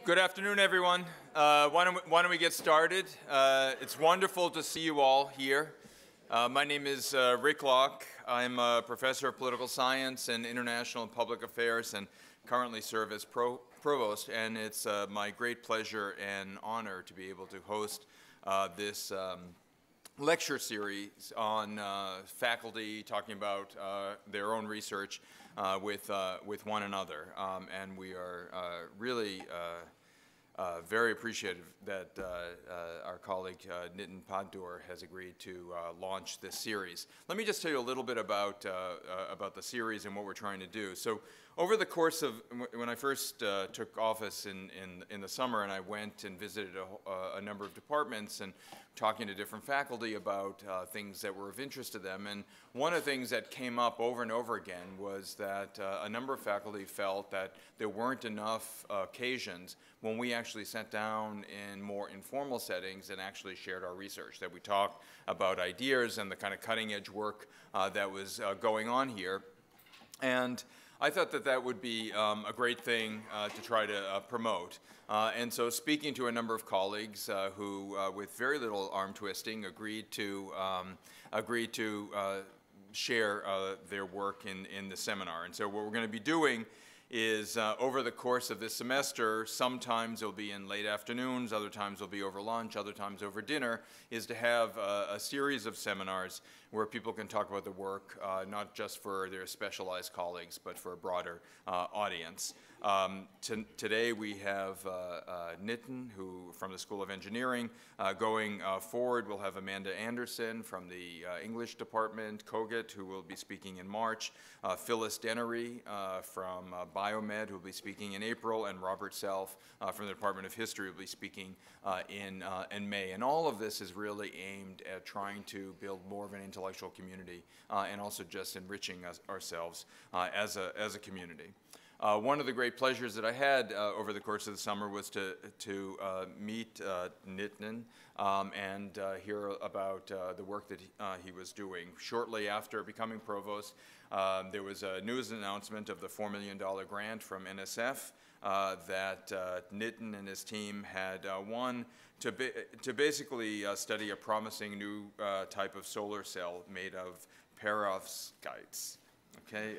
Good afternoon, everyone. Why don't we get started? It's wonderful to see you all here. My name is Rick Locke. I'm a professor of political science and international and public affairs and currently serve as provost. And it's my great pleasure and honor to be able to host this lecture series on faculty talking about their own research with one another. And we are really very appreciative that our colleague Nitin Paddur has agreed to launch this series. Let me just tell you a little bit about the series and what we're trying to do. So over the course of, when I first took office in the summer, and I went and visited a number of departments and talking to different faculty about things that were of interest to them. And one of the things that came up over and over again was that a number of faculty felt that there weren't enough occasions when we actually sat down in more informal settings and actually shared our research, that we talked about ideas and the kind of cutting edge work that was going on here. And I thought that that would be a great thing to try to promote. And so speaking to a number of colleagues who, with very little arm twisting, agreed to share their work in the seminar. And so what we're going to be doing is over the course of this semester, sometimes it'll be in late afternoons, other times it'll be over lunch, other times over dinner, is to have a series of seminars where people can talk about the work, not just for their specialized colleagues, but for a broader audience. Today we have Nitin, who from the School of Engineering. Going forward, we'll have Amanda Anderson from the English department, Kogut, who will be speaking in March, Phyllis Dennery from Biomed, who will be speaking in April, and Robert Self from the Department of History will be speaking in May. And all of this is really aimed at trying to build more of an intellectual community and also just enriching ourselves as a community. One of the great pleasures that I had over the course of the summer was to meet Nitin and hear about the work that he was doing. Shortly after becoming provost, there was a news announcement of the $4 million grant from NSF that Nitin and his team had won to basically study a promising new type of solar cell made of perovskites. Okay,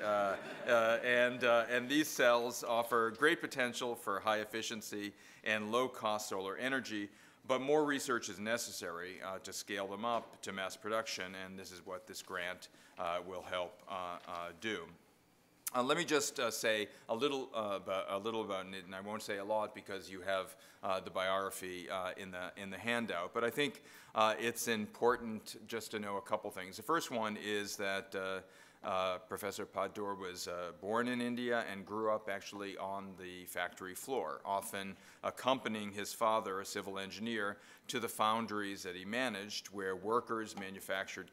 and these cells offer great potential for high efficiency and low cost solar energy, but more research is necessary to scale them up to mass production, and this is what this grant will help do. Let me just say a little about Nitin. I won't say a lot because you have the biography in the handout, but I think it's important just to know a couple things. The first one is that Professor Paddur was born in India and grew up actually on the factory floor, often accompanying his father, a civil engineer, to the foundries that he managed, where workers manufactured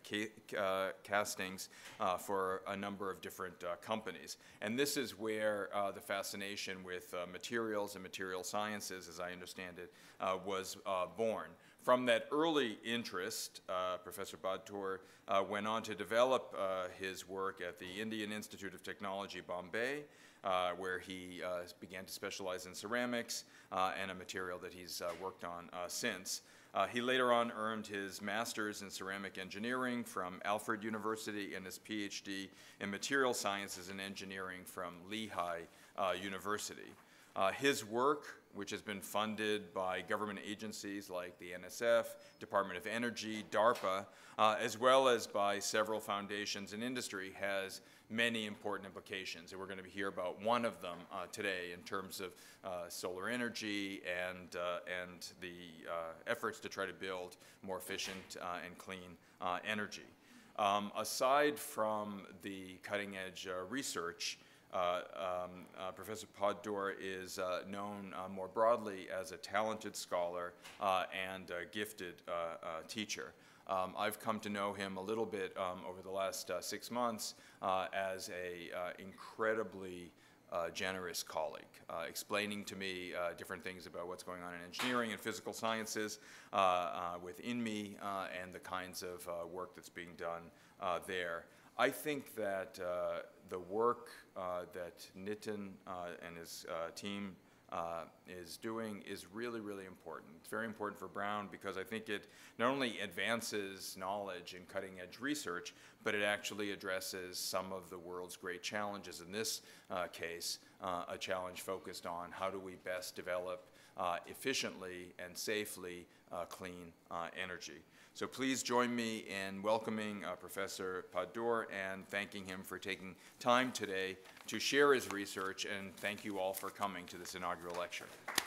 castings for a number of different companies. And this is where the fascination with materials and material sciences, as I understand it, was born. From that early interest, Professor Paddur went on to develop his work at the Indian Institute of Technology, Bombay, where he began to specialize in ceramics and a material that he's worked on since. He later on earned his master's in ceramic engineering from Alfred University and his PhD in material sciences and engineering from Lehigh University. His work, which has been funded by government agencies like the NSF, Department of Energy, DARPA, as well as by several foundations in industry, has many important implications. And we're going to hear about one of them today in terms of solar energy and the efforts to try to build more efficient and clean energy. Aside from the cutting edge research, Professor Paddur is known more broadly as a talented scholar and a gifted teacher. I've come to know him a little bit over the last 6 months as an incredibly generous colleague, explaining to me different things about what's going on in engineering and physical sciences within me and the kinds of work that's being done there. I think that the work that Nitin and his team is doing is really, really important. It's very important for Brown because I think it not only advances knowledge and cutting-edge research, but it actually addresses some of the world's great challenges. In this case, a challenge focused on how do we best develop efficiently and safely clean energy. So please join me in welcoming Professor Padur and thanking him for taking time today to share his research, and thank you all for coming to this inaugural lecture.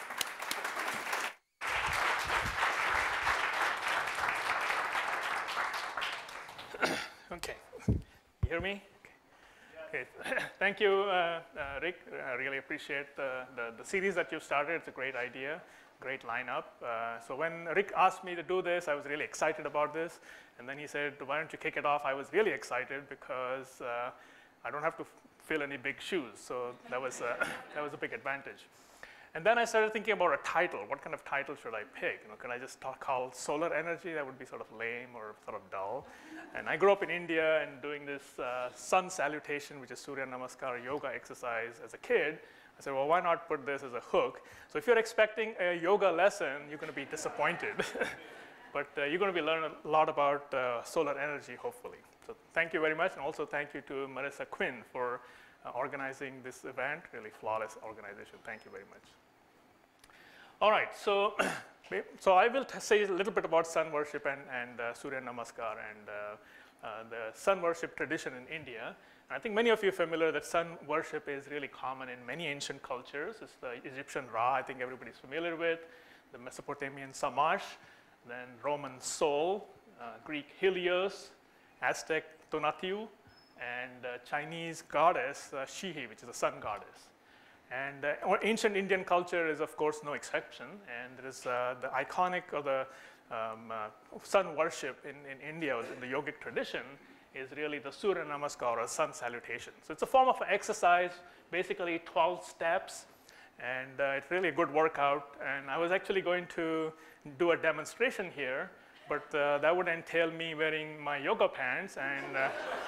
Okay, you hear me? Okay. Thank you, Rick. I really appreciate the series that you've started. It's a great idea. Great lineup. So when Rick asked me to do this, I was really excited about this. And then he said, why don't you kick it off? I was really excited because I don't have to fill any big shoes. So that was a big advantage. And then I started thinking about a title. What kind of title should I pick? You know, can I just call solar energy? That would be sort of lame or sort of dull. And I grew up in India and doing this sun salutation, which is Surya Namaskar yoga exercise as a kid. I said, well, why not put this as a hook? So if you're expecting a yoga lesson, you're going to be disappointed. But you're going to be learning a lot about solar energy, hopefully. So thank you very much. And also thank you to Marissa Quinn for organizing this event. Really flawless organization. Thank you very much. All right. So I will say a little bit about sun worship and Surya Namaskar and the sun worship tradition in India. I think many of you are familiar that sun worship is really common in many ancient cultures. It's the Egyptian Ra, I think everybody's familiar with, the Mesopotamian Shamash, then Roman Sol, Greek Helios, Aztec Tonatiuh, and Chinese goddess Shihi, which is a sun goddess. And ancient Indian culture is, of course, no exception. And there is the iconic or the sun worship in India, in the yogic tradition, is really the Surya Namaskar or sun salutation. So it's a form of exercise, basically 12 steps, and it's really a good workout. And I was actually going to do a demonstration here, but that would entail me wearing my yoga pants, and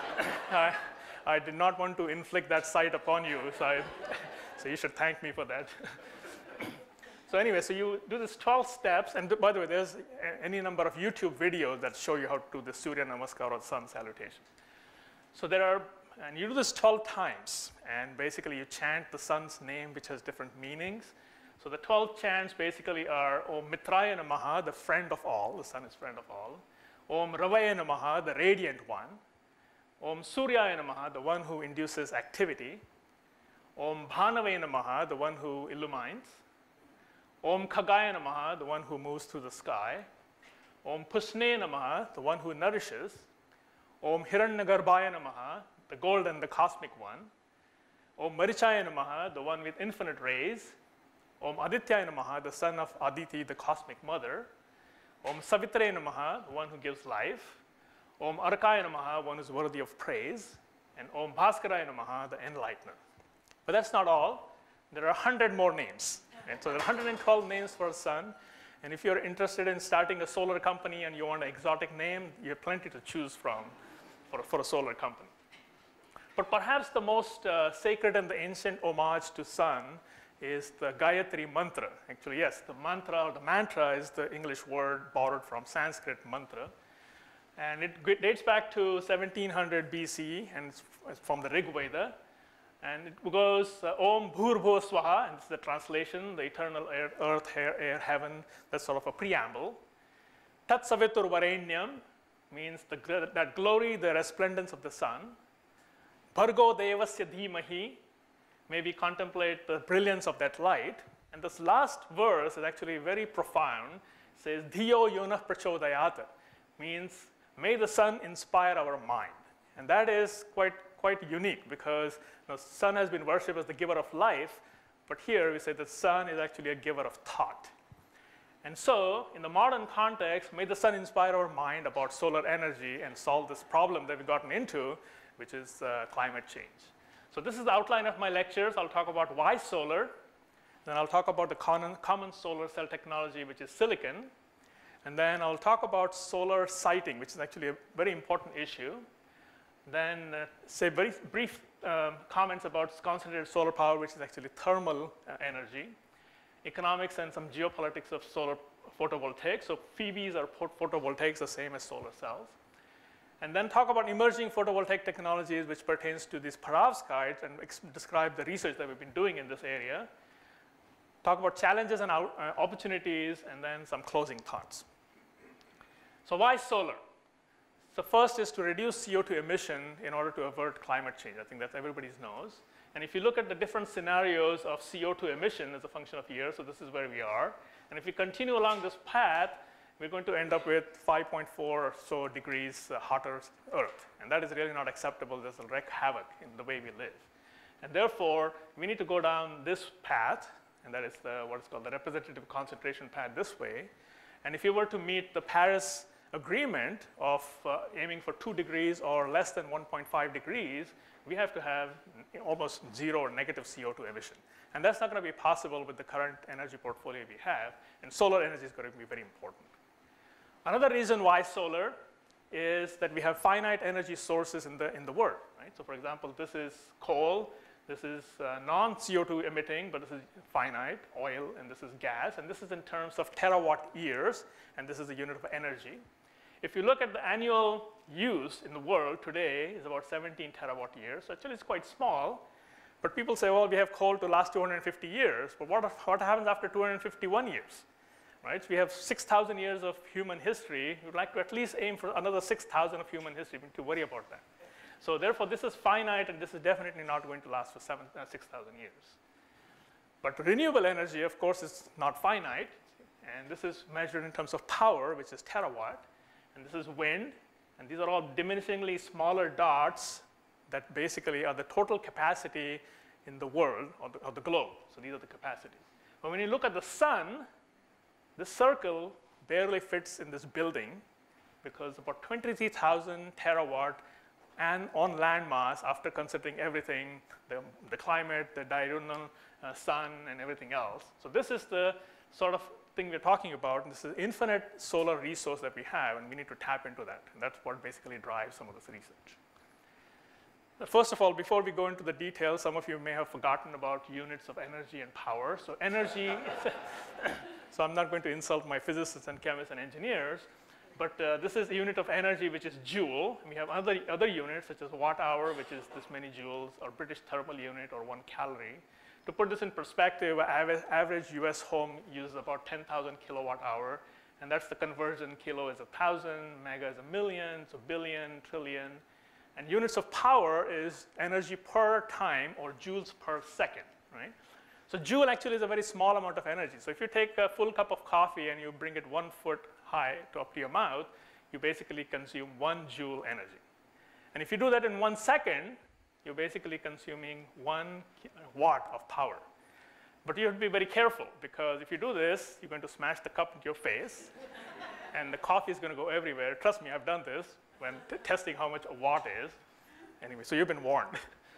I did not want to inflict that sight upon you, so you should thank me for that. So anyway, so you do this 12 steps, and by the way, there's any number of YouTube videos that show you how to do the Surya Namaskar or sun salutation. So and you do this 12 times, and basically you chant the sun's name, which has different meanings. So the 12 chants basically are Om Mitraya Namaha, the friend of all, the sun is friend of all. Om Ravaya Namaha, the radiant one. Om Suryaya Namaha, the one who induces activity. Om Bhanavaya Namaha, the one who illumines. Om Khagaya Namaha, the one who moves through the sky. Om Pushne Namaha, the one who nourishes. Om Hiranyagarbhaya Namaha, the gold and the cosmic one. Om Marichaya Namaha, the one with infinite rays. Om Adityaya Namaha, the son of Aditi, the cosmic mother. Om Savitre Namaha, the one who gives life. Om Arkaya Namaha, one who is worthy of praise. And Om Bhaskaraya Namaha, the enlightener. But that's not all. There are 100 more names. And so there are 112 names for a sun. And if you're interested in starting a solar company and you want an exotic name, you have plenty to choose from for a solar company. But perhaps the most sacred and the ancient homage to sun is the Gayatri Mantra. Actually, yes, the mantra or the mantra is the English word borrowed from Sanskrit mantra. And it dates back to 1700 BC, and it's from the Rig Veda. And it goes, Om Bhur-Bhuv Swaha, and it's the translation, the eternal earth, air, heaven. That's sort of a preamble. Tat Savitur Varenyam means that glory, the resplendence of the sun. Bhargo Devasya Dhimahi, may we contemplate the brilliance of that light. And this last verse is actually very profound. It says, Dhiyo Yonah Prachodayata, means may the sun inspire our mind. And that is quite unique because the sun has been worshipped as the giver of life, but here we say the sun is actually a giver of thought. And so, in the modern context, may the sun inspire our mind about solar energy and solve this problem that we've gotten into, which is climate change. So this is the outline of my lectures. I'll talk about why solar. Then I'll talk about the common solar cell technology, which is silicon. And then I'll talk about solar siting, which is actually a very important issue. Then say very brief comments about concentrated solar power, which is actually thermal energy. economics and some geopolitics of solar photovoltaics. So PVs are photovoltaics, the same as solar cells. And then talk about emerging photovoltaic technologies, which pertains to these perovskites, and describe the research that we've been doing in this area. Talk about challenges and opportunities, and then some closing thoughts. So why solar? So first is to reduce CO2 emission in order to avert climate change. I think that everybody knows. And if you look at the different scenarios of CO2 emission as a function of year, so this is where we are. And if we continue along this path, we're going to end up with 5.4 or so degrees hotter Earth. And that is really not acceptable. This will wreak havoc in the way we live. And therefore, we need to go down this path, and that is what is called the representative concentration path this way. And if you were to meet the Paris Agreement of aiming for 2 degrees or less than 1.5 degrees, we have to have almost zero or negative CO2 emission. And that's not going to be possible with the current energy portfolio we have, and solar energy is going to be very important. Another reason why solar is that we have finite energy sources in the world, right? So for example, this is coal, this is non-CO2 emitting, but this is finite, oil, and this is gas, and this is in terms of terawatt years, and this is a unit of energy. If you look at the annual use in the world today is about 17 terawatt years. So actually it's quite small, but people say, well, we have coal to last 250 years, but what happens after 251 years, right? So we have 6,000 years of human history. We'd like to at least aim for another 6,000 of human history to worry about that. So therefore, this is finite, and this is definitely not going to last for 6,000 years. But renewable energy, of course, is not finite, and this is measured in terms of power, which is terawatt. And this is wind, and these are all diminishingly smaller dots that basically are the total capacity in the world or the globe. So these are the capacities. But when you look at the sun, this circle barely fits in this building because about 23,000 terawatt and on land mass after considering everything, the climate, the diurnal sun, and everything else. So this is the sort of thing we're talking about. This is infinite solar resource that we have, and we need to tap into that. And that's what basically drives some of this research. First of all, before we go into the details, some of you may have forgotten about units of energy and power. So energy, so I'm not going to insult my physicists and chemists and engineers, but this is a unit of energy, which is joule. And we have other units, such as watt hour, which is this many joules, or British thermal unit, or 1 calorie. To put this in perspective, average US home uses about 10,000 kilowatt hour, and that's the conversion. Kilo is 1,000, mega is 1,000,000, so billion, trillion. And units of power is energy per time, or joules per second, right? So joule actually is a very small amount of energy. So if you take a full cup of coffee and you bring it 1 foot high up to your mouth, you basically consume 1 joule energy. And if you do that in 1 second, you're basically consuming 1 watt of power. But you have to be very careful, because if you do this, you're going to smash the cup into your face, and the coffee is going to go everywhere. Trust me, I've done this when testing how much a watt is. Anyway, so you've been warned.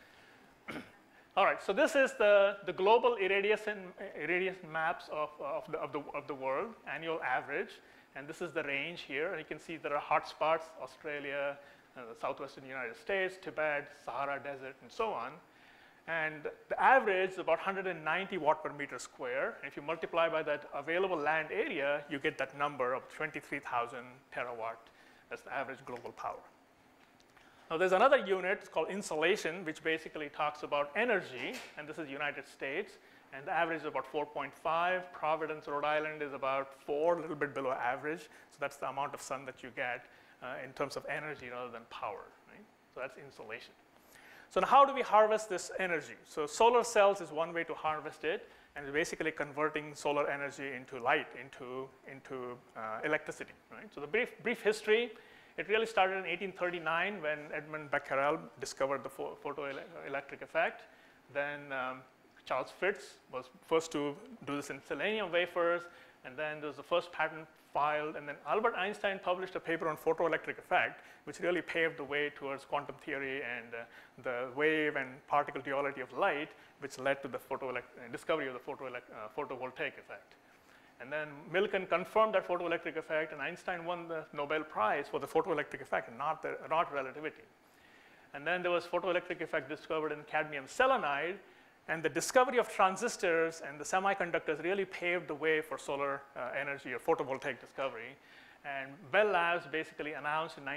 All right, so this is the global irradiation maps of the world, annual average, and this is the range here. And you can see there are hot spots, Australia, the southwestern United States, Tibet, Sahara Desert, and so on. And the average is about 190 watt per meter square. And if you multiply by that available land area, you get that number of 23,000 terawatt. That's the average global power. Now there's another unit, it's called insolation, which basically talks about energy, and this is United States, and the average is about 4.5. Providence, Rhode Island is about 4, a little bit below average. So that's the amount of sun that you get in terms of energy rather than power, right? So that's insolation. So now how do we harvest this energy? So solar cells is one way to harvest it, and it's basically converting solar energy into light, into electricity, right? So the brief history, it really started in 1839 when Edmund Becquerel discovered the photoelectric effect. Then Charles Fitts was first to do this in selenium wafers, and then there was the first patent filed, and then Albert Einstein published a paper on photoelectric effect, which really paved the way towards quantum theory and the wave and particle duality of light, which led to the discovery of the photovoltaic effect. And then Millikan confirmed that photoelectric effect, and Einstein won the Nobel Prize for the photoelectric effect, and not relativity. And then there was photoelectric effect discovered in cadmium selenide, And the discovery of transistors and the semiconductors really paved the way for solar energy or photovoltaic discovery. And Bell Labs basically announced in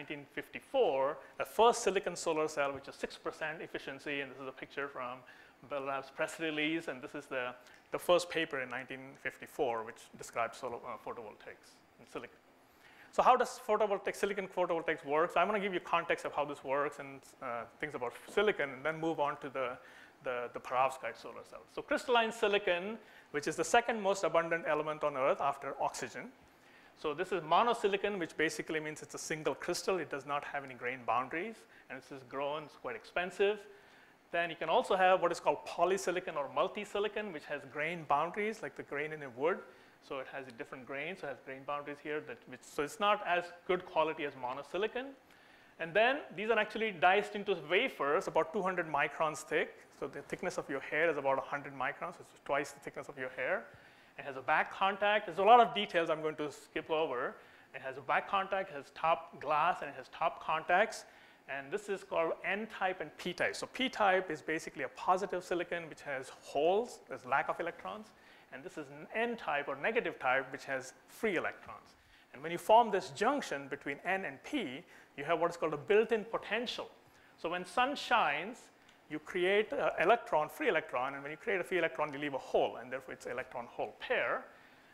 1954 the first silicon solar cell, which is 6% efficiency. And this is a picture from Bell Labs press release. And this is the first paper in 1954, which describes solar photovoltaics in silicon. So how does silicon photovoltaics work? So I'm going to give you context of how this works and things about silicon, and then move on to the perovskite solar cells. So crystalline silicon, which is the second most abundant element on Earth after oxygen. So this is monosilicon, which basically means it's a single crystal. It does not have any grain boundaries, and this is grown. It's quite expensive. Then you can also have what is called polysilicon or multisilicon, which has grain boundaries, like the grain in a wood. So it has a different grain, so it has grain boundaries here. So it's not as good quality as monosilicon. And then these are actually diced into wafers about 200 microns thick. So the thickness of your hair is about 100 microns. It's twice the thickness of your hair. It has a back contact. There's a lot of details I'm going to skip over. It has a back contact, it has top glass, and it has top contacts. And this is called N-type and P-type. So P-type is basically a positive silicon which has holes, there's lack of electrons. And this is an N-type or negative type which has free electrons. And when you form this junction between N and P, you have what is called a built-in potential. So when sun shines, you create an electron, free electron, and when you create a free electron, you leave a hole, and therefore it's an electron-hole pair.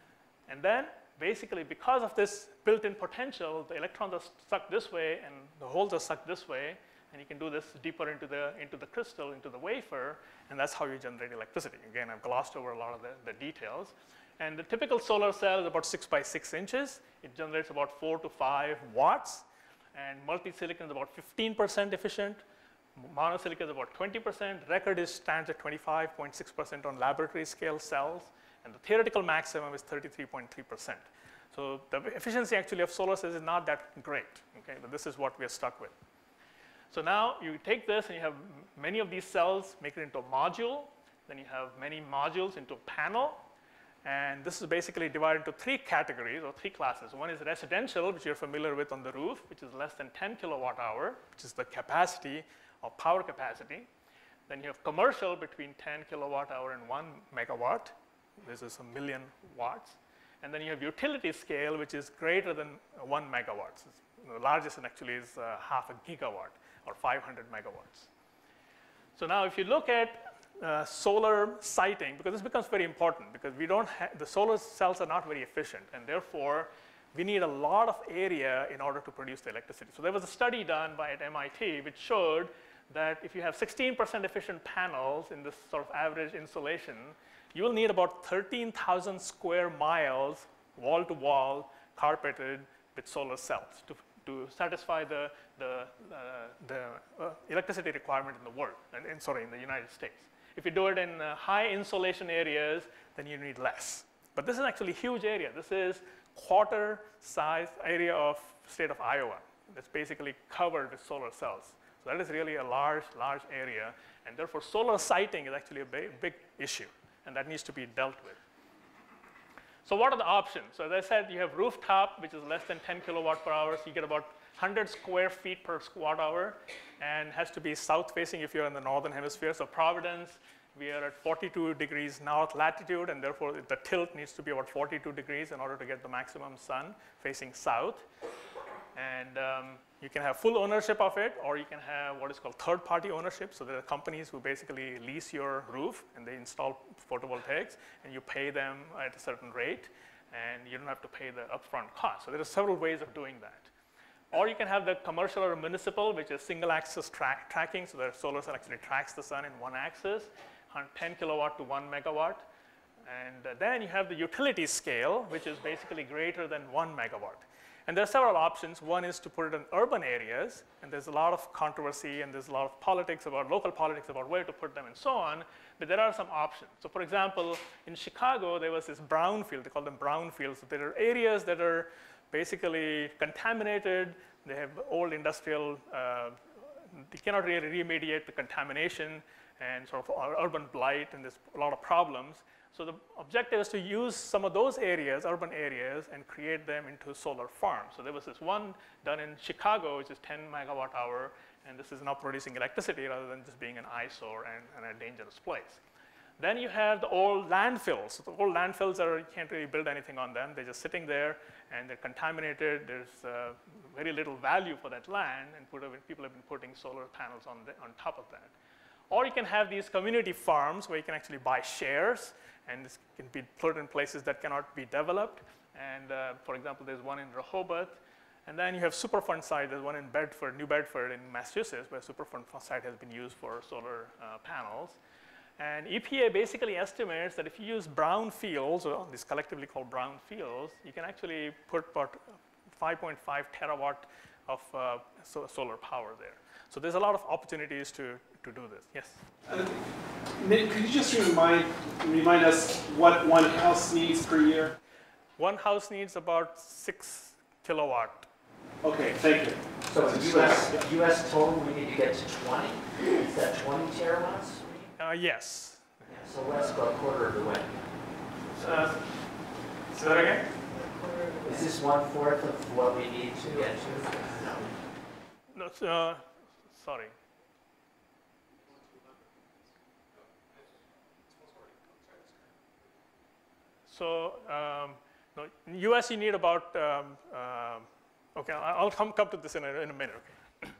And then basically because of this built-in potential, the electrons are sucked this way and the holes are sucked this way, and you can do this deeper into the crystal, into the wafer, and that's how you generate electricity. Again, I've glossed over a lot of the details. And the typical solar cell is about 6 by 6 inches. It generates about 4 to 5 watts. And multi-silicon is about 15% efficient. Monosilicon is about 20%. Record stands at 25.6% on laboratory scale cells. And the theoretical maximum is 33.3%. So the efficiency actually of solar cells is not that great, okay? But this is what we are stuck with. So now you take this and you have many of these cells, make it into a module. Then you have many modules into a panel. And this is basically divided into 3 categories or 3 classes. One is residential, which you're familiar with on the roof, which is less than 10 kilowatt hour, which is the capacity or power capacity. Then you have commercial between 10 kilowatt hour and 1 megawatt. This is 1 million watts. And then you have utility scale, which is greater than 1 megawatt. The largest one actually is half a gigawatt or 500 megawatts. So now if you look at solar siting, because this becomes very important, because the solar cells are not very efficient, and therefore we need a lot of area in order to produce the electricity. So there was a study done at MIT which showed that if you have 16% efficient panels in this sort of average insulation, you will need about 13,000 square miles wall to wall carpeted with solar cells to satisfy the electricity requirement in the world, in the United States. If you do it in high insolation areas, then you need less. But this is actually a huge area. This is quarter size area of state of Iowa. That's basically covered with solar cells. So that is really a large area. And therefore, solar siting is actually a big issue. And that needs to be dealt with. So what are the options? So as I said, you have rooftop, which is less than 10 kilowatt per hour. So you get about 100 square feet per watt hour, and has to be south facing if you're in the northern hemisphere. So Providence, we are at 42 degrees north latitude, and therefore the tilt needs to be about 42 degrees in order to get the maximum sun facing south. And you can have full ownership of it, or you can have what is called third-party ownership. So there are companies who basically lease your roof, and they install photovoltaics, and you pay them at a certain rate, and you don't have to pay the upfront cost. So there are several ways of doing that. Or you can have the commercial or municipal, which is single-axis tracking. So the solar cell actually tracks the sun in one axis, 10 kilowatt to 1 megawatt. And then you have the utility scale, which is basically greater than 1 megawatt. And there are several options. One is to put it in urban areas, and there's a lot of controversy, and there's a lot of politics about local politics about where to put them and so on, but there are some options. So for example, in Chicago, there was this brownfield. They call them brownfields. So there are areas that are basically contaminated. They have old industrial, they cannot really remediate the contamination and sort of urban blight, and there's a lot of problems. So the objective is to use some of those areas, urban areas, and create them into solar farms. So there was this one done in Chicago, which is 10 megawatt hour, and this is now producing electricity rather than just being an eyesore and a dangerous place. Then you have the old landfills. The old landfills you can't really build anything on them. They're just sitting there, and they're contaminated. There's very little value for that land, and people have been putting solar panels on top of that. Or you can have these community farms where you can actually buy shares, and this can be put in places that cannot be developed. And for example, there's one in Rehoboth. And then you have Superfund site. There's one in Bedford, New Bedford in Massachusetts, where Superfund site has been used for solar panels. And EPA basically estimates that if you use brown fields, or these collectively called brown fields, you can actually put about 5.5 terawatt of solar power there. So there's a lot of opportunities to do this. Yes? Could you just remind us what one house needs per year? One house needs about 6 kilowatt. Okay, thank you. So US total, we need to get to 20? Is that 20 terawatts? Yes. Yeah, so let's go a quarter of the way. Say that again? Is this 1/4 of what we need to get to? No. No, sorry. So, no, in US you need about, okay, I'll come to this in a minute. Okay.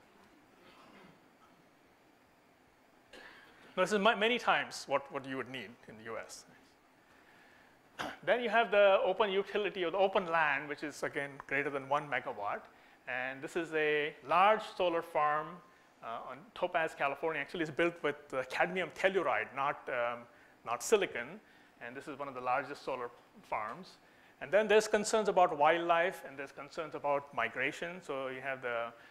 No, this is many times what you would need in the US. Then you have the open utility or the open land, which is again greater than 1 megawatt. And this is a large solar farm on Topaz, California. Actually, it's built with cadmium telluride, not silicon. And this is one of the largest solar farms. And then there's concerns about wildlife, and there's concerns about migration. So you have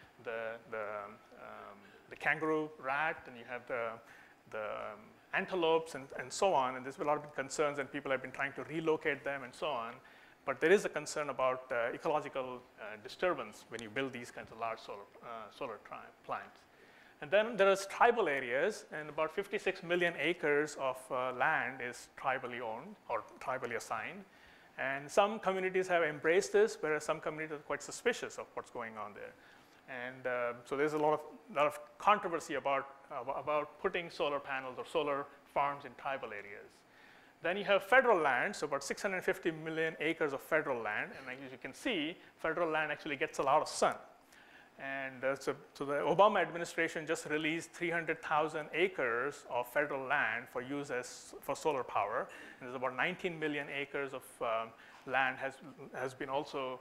the kangaroo rat, and you have the antelopes and so on. And there's a lot of concerns, and people have been trying to relocate them and so on. But there is a concern about ecological disturbance when you build these kinds of large solar plants. And then there is tribal areas, and about 56 million acres of land is tribally owned or tribally assigned. And some communities have embraced this, whereas some communities are quite suspicious of what's going on there. And so there's a lot of controversy about putting solar panels or solar farms in tribal areas. Then you have federal land, so about 650 million acres of federal land. And as you can see, federal land actually gets a lot of sun. And so the Obama administration just released 300,000 acres of federal land for use for solar power. And there's about 19 million acres of land has been also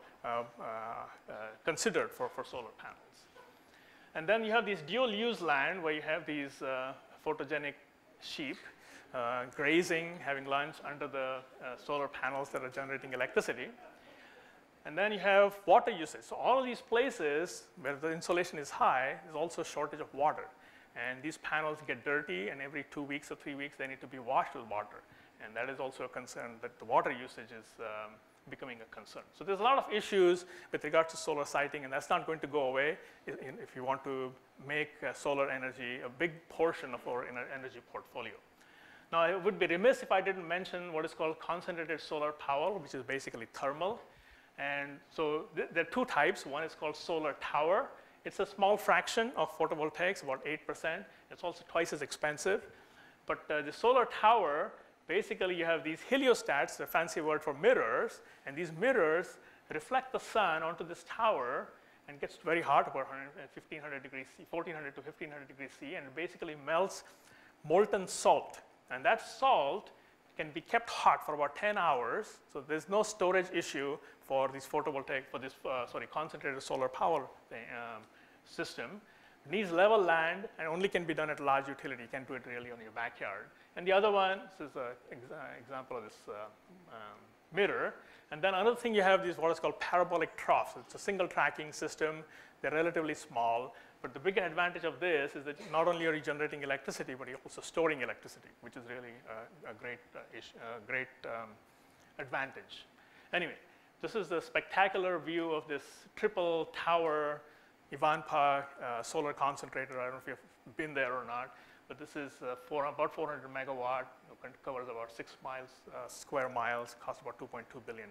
considered for solar panels. And then you have these dual use land where you have these photogenic sheep grazing, having lunch under the solar panels that are generating electricity. And then you have water usage. So all of these places where the insolation is high, there's also a shortage of water. And these panels get dirty, and every 2 weeks or 3 weeks, they need to be washed with water. And that is also a concern that the water usage is becoming a concern. So there's a lot of issues with regard to solar siting, and that's not going to go away if you want to make solar energy a big portion of our energy portfolio. Now, I would be remiss if I didn't mention what is called concentrated solar power, which is basically thermal. And so there are two types. One is called solar tower. It's a small fraction of photovoltaics, about 8%. It's also twice as expensive. But the solar tower, basically you have these heliostats, the fancy word for mirrors, and these mirrors reflect the sun onto this tower, and it gets very hot, about 1,500 degrees C, 1,400 to 1,500 degrees C, and it basically melts molten salt. And that salt can be kept hot for about 10 hours. So there's no storage issue for these photovoltaic, for this, concentrated solar power system. It needs level land and only can be done at large utility. You can't do it really on your backyard. And the other one, this is an example of this mirror. And then another thing you have is what is called parabolic troughs. It's a single tracking system. They're relatively small. But the big advantage of this is that not only are you generating electricity, but you're also storing electricity, which is really a great advantage. Anyway, this is the spectacular view of this triple tower Ivanpah solar concentrator. I don't know if you've been there or not, but this is about 400 megawatt. It covers about 6 square miles, costs about $2.2 billion.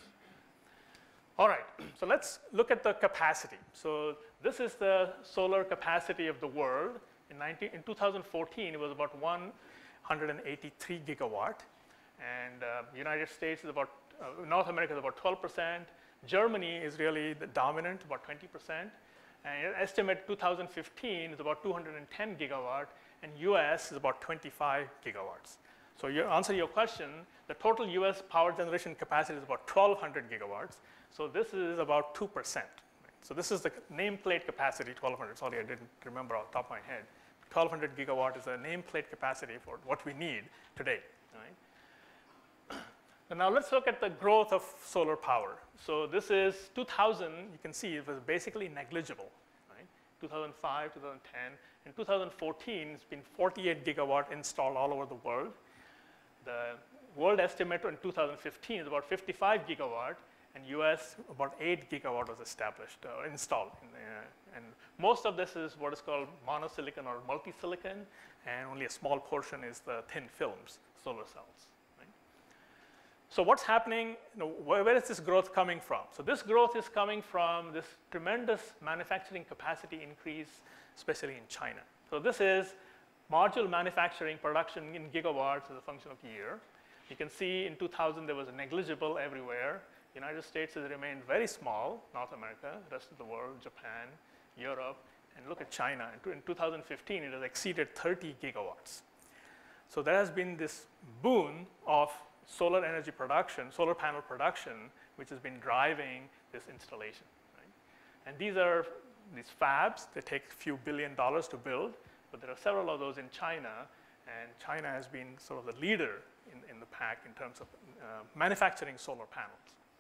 All right, so let's look at the capacity. So this is the solar capacity of the world. In 2014, it was about 183 gigawatt. And United States is about, North America is about 12%. Germany is really the dominant, about 20%. And estimate 2015 is about 210 gigawatt, and US is about 25 gigawatts. So to answer your question, the total US power generation capacity is about 1,200 gigawatts. So this is about 2%. Right? So this is the nameplate capacity, 1,200. Sorry, I didn't remember off the top of my head. 1,200 gigawatt is a nameplate capacity for what we need today. Right? And now let's look at the growth of solar power. So this is 2000. You can see it was basically negligible. Right? 2005, 2010. In 2014, it's been 48 gigawatt installed all over the world. The world estimate in 2015 is about 55 gigawatt, and US about 8 gigawatt was established, installed. And most of this is what is called monosilicon or multi-silicon, and only a small portion is the thin films, solar cells. Right? So what's happening, where is this growth coming from? So this growth is coming from this tremendous manufacturing capacity increase, especially in China. So this is module manufacturing production in gigawatts as a function of year. You can see in 2000 there was a negligible everywhere. United States has remained very small, North America, rest of the world, Japan, Europe, and look at China. In 2015, it has exceeded 30 gigawatts. So there has been this boom of solar energy production, solar panel production, which has been driving this installation. Right? And these fabs, they take a few $1 billion to build, but there are several of those in China, and China has been sort of the leader in the pack in terms of manufacturing solar panels.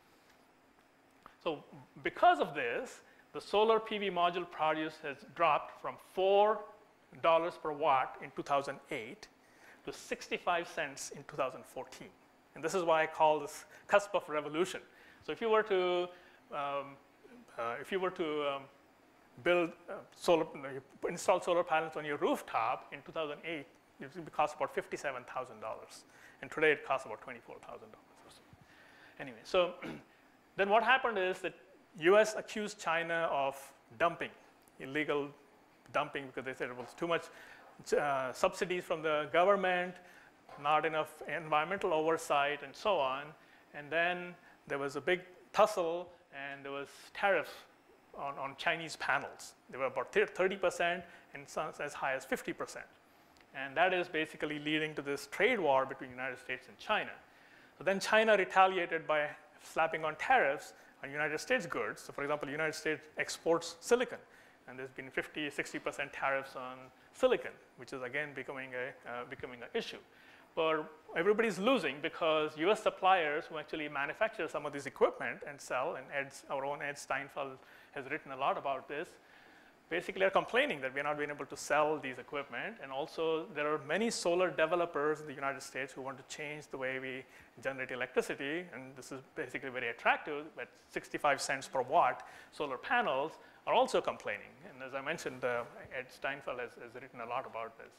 So because of this, the solar PV module produce has dropped from $4 per watt in 2008 to 65 cents in 2014. And this is why I call this cusp of revolution. So if you were to build install solar panels on your rooftop in 2008, it would cost about $57,000. And today it costs about $24,000 or so. Anyway, so then what happened is that US accused China of dumping, illegal dumping, because they said it was too much subsidies from the government, not enough environmental oversight, and so on. And then there was a big tussle, and there was tariffs on Chinese panels. They were about 30% and some as high as 50%. And that is basically leading to this trade war between the United States and China. So then China retaliated by slapping on tariffs on United States goods. So for example, the United States exports silicon, and there's been 50, 60% tariffs on silicon, which is again becoming an issue. But everybody's losing because US suppliers who actually manufacture some of this equipment and sell, and our own Ed Steinfeld has written a lot about this, basically are complaining that we're not being able to sell these equipment. And also there are many solar developers in the United States who want to change the way we generate electricity, and this is basically very attractive, but 65 cents per watt solar panels are also complaining. And as I mentioned, Ed Steinfeld has written a lot about this.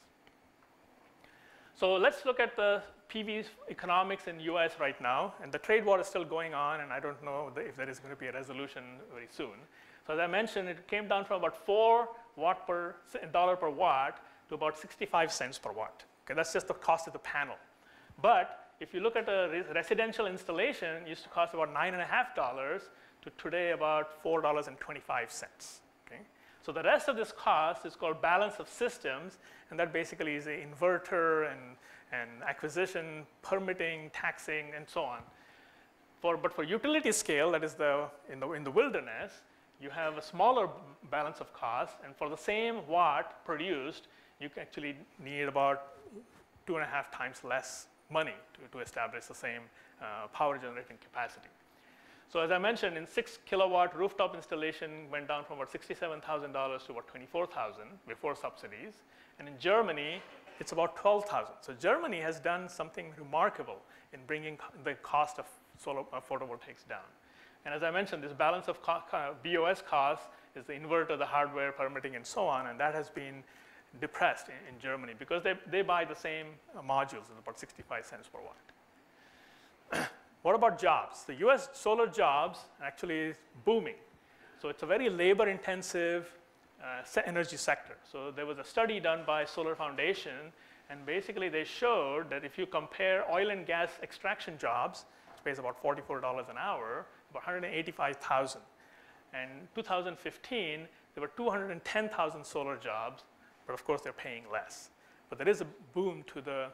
So let's look at the PV economics in US right now, and the trade war is still going on, and I don't know if there is going to be a resolution very soon. So as I mentioned, it came down from about $4 per watt to about 65 cents per watt. Okay, that's just the cost of the panel. But if you look at a residential installation, it used to cost about $9.50 to today about $4.25. Okay? So the rest of this cost is called balance of systems, and that basically is the inverter and acquisition, permitting, taxing, and so on. But for utility scale, that is in the wilderness, you have a smaller balance of cost, and for the same watt produced, you can actually need about 2.5 times less money to establish the same power generating capacity. So as I mentioned, in 6 kilowatt rooftop installation went down from about $67,000 to about $24,000 before subsidies. And in Germany, it's about $12,000. So Germany has done something remarkable in bringing the cost of solar photovoltaics down. And as I mentioned, this balance of BOS costs is the inverter, the hardware, permitting, and so on, and that has been depressed in Germany because they buy the same modules at about 65 cents per watt. What about jobs? The US solar jobs actually is booming. So it's a very labor-intensive energy sector. So there was a study done by Solar Foundation, And basically, they showed that if you compare oil and gas extraction jobs, which pays about $44 an hour, about 185,000. And in 2015, there were 210,000 solar jobs, but of course, they're paying less. But there is a boom to the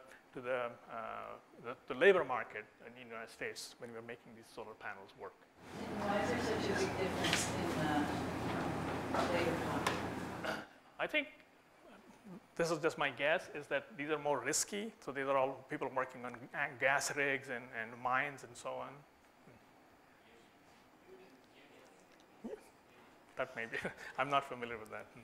labor market in the United States when we're making these solar panels work. Why is there such a big difference in the labor cost? I think this is just my guess, is that these are more risky. So these are all people working on gas rigs and mines and so on. That may be. I'm not familiar with that.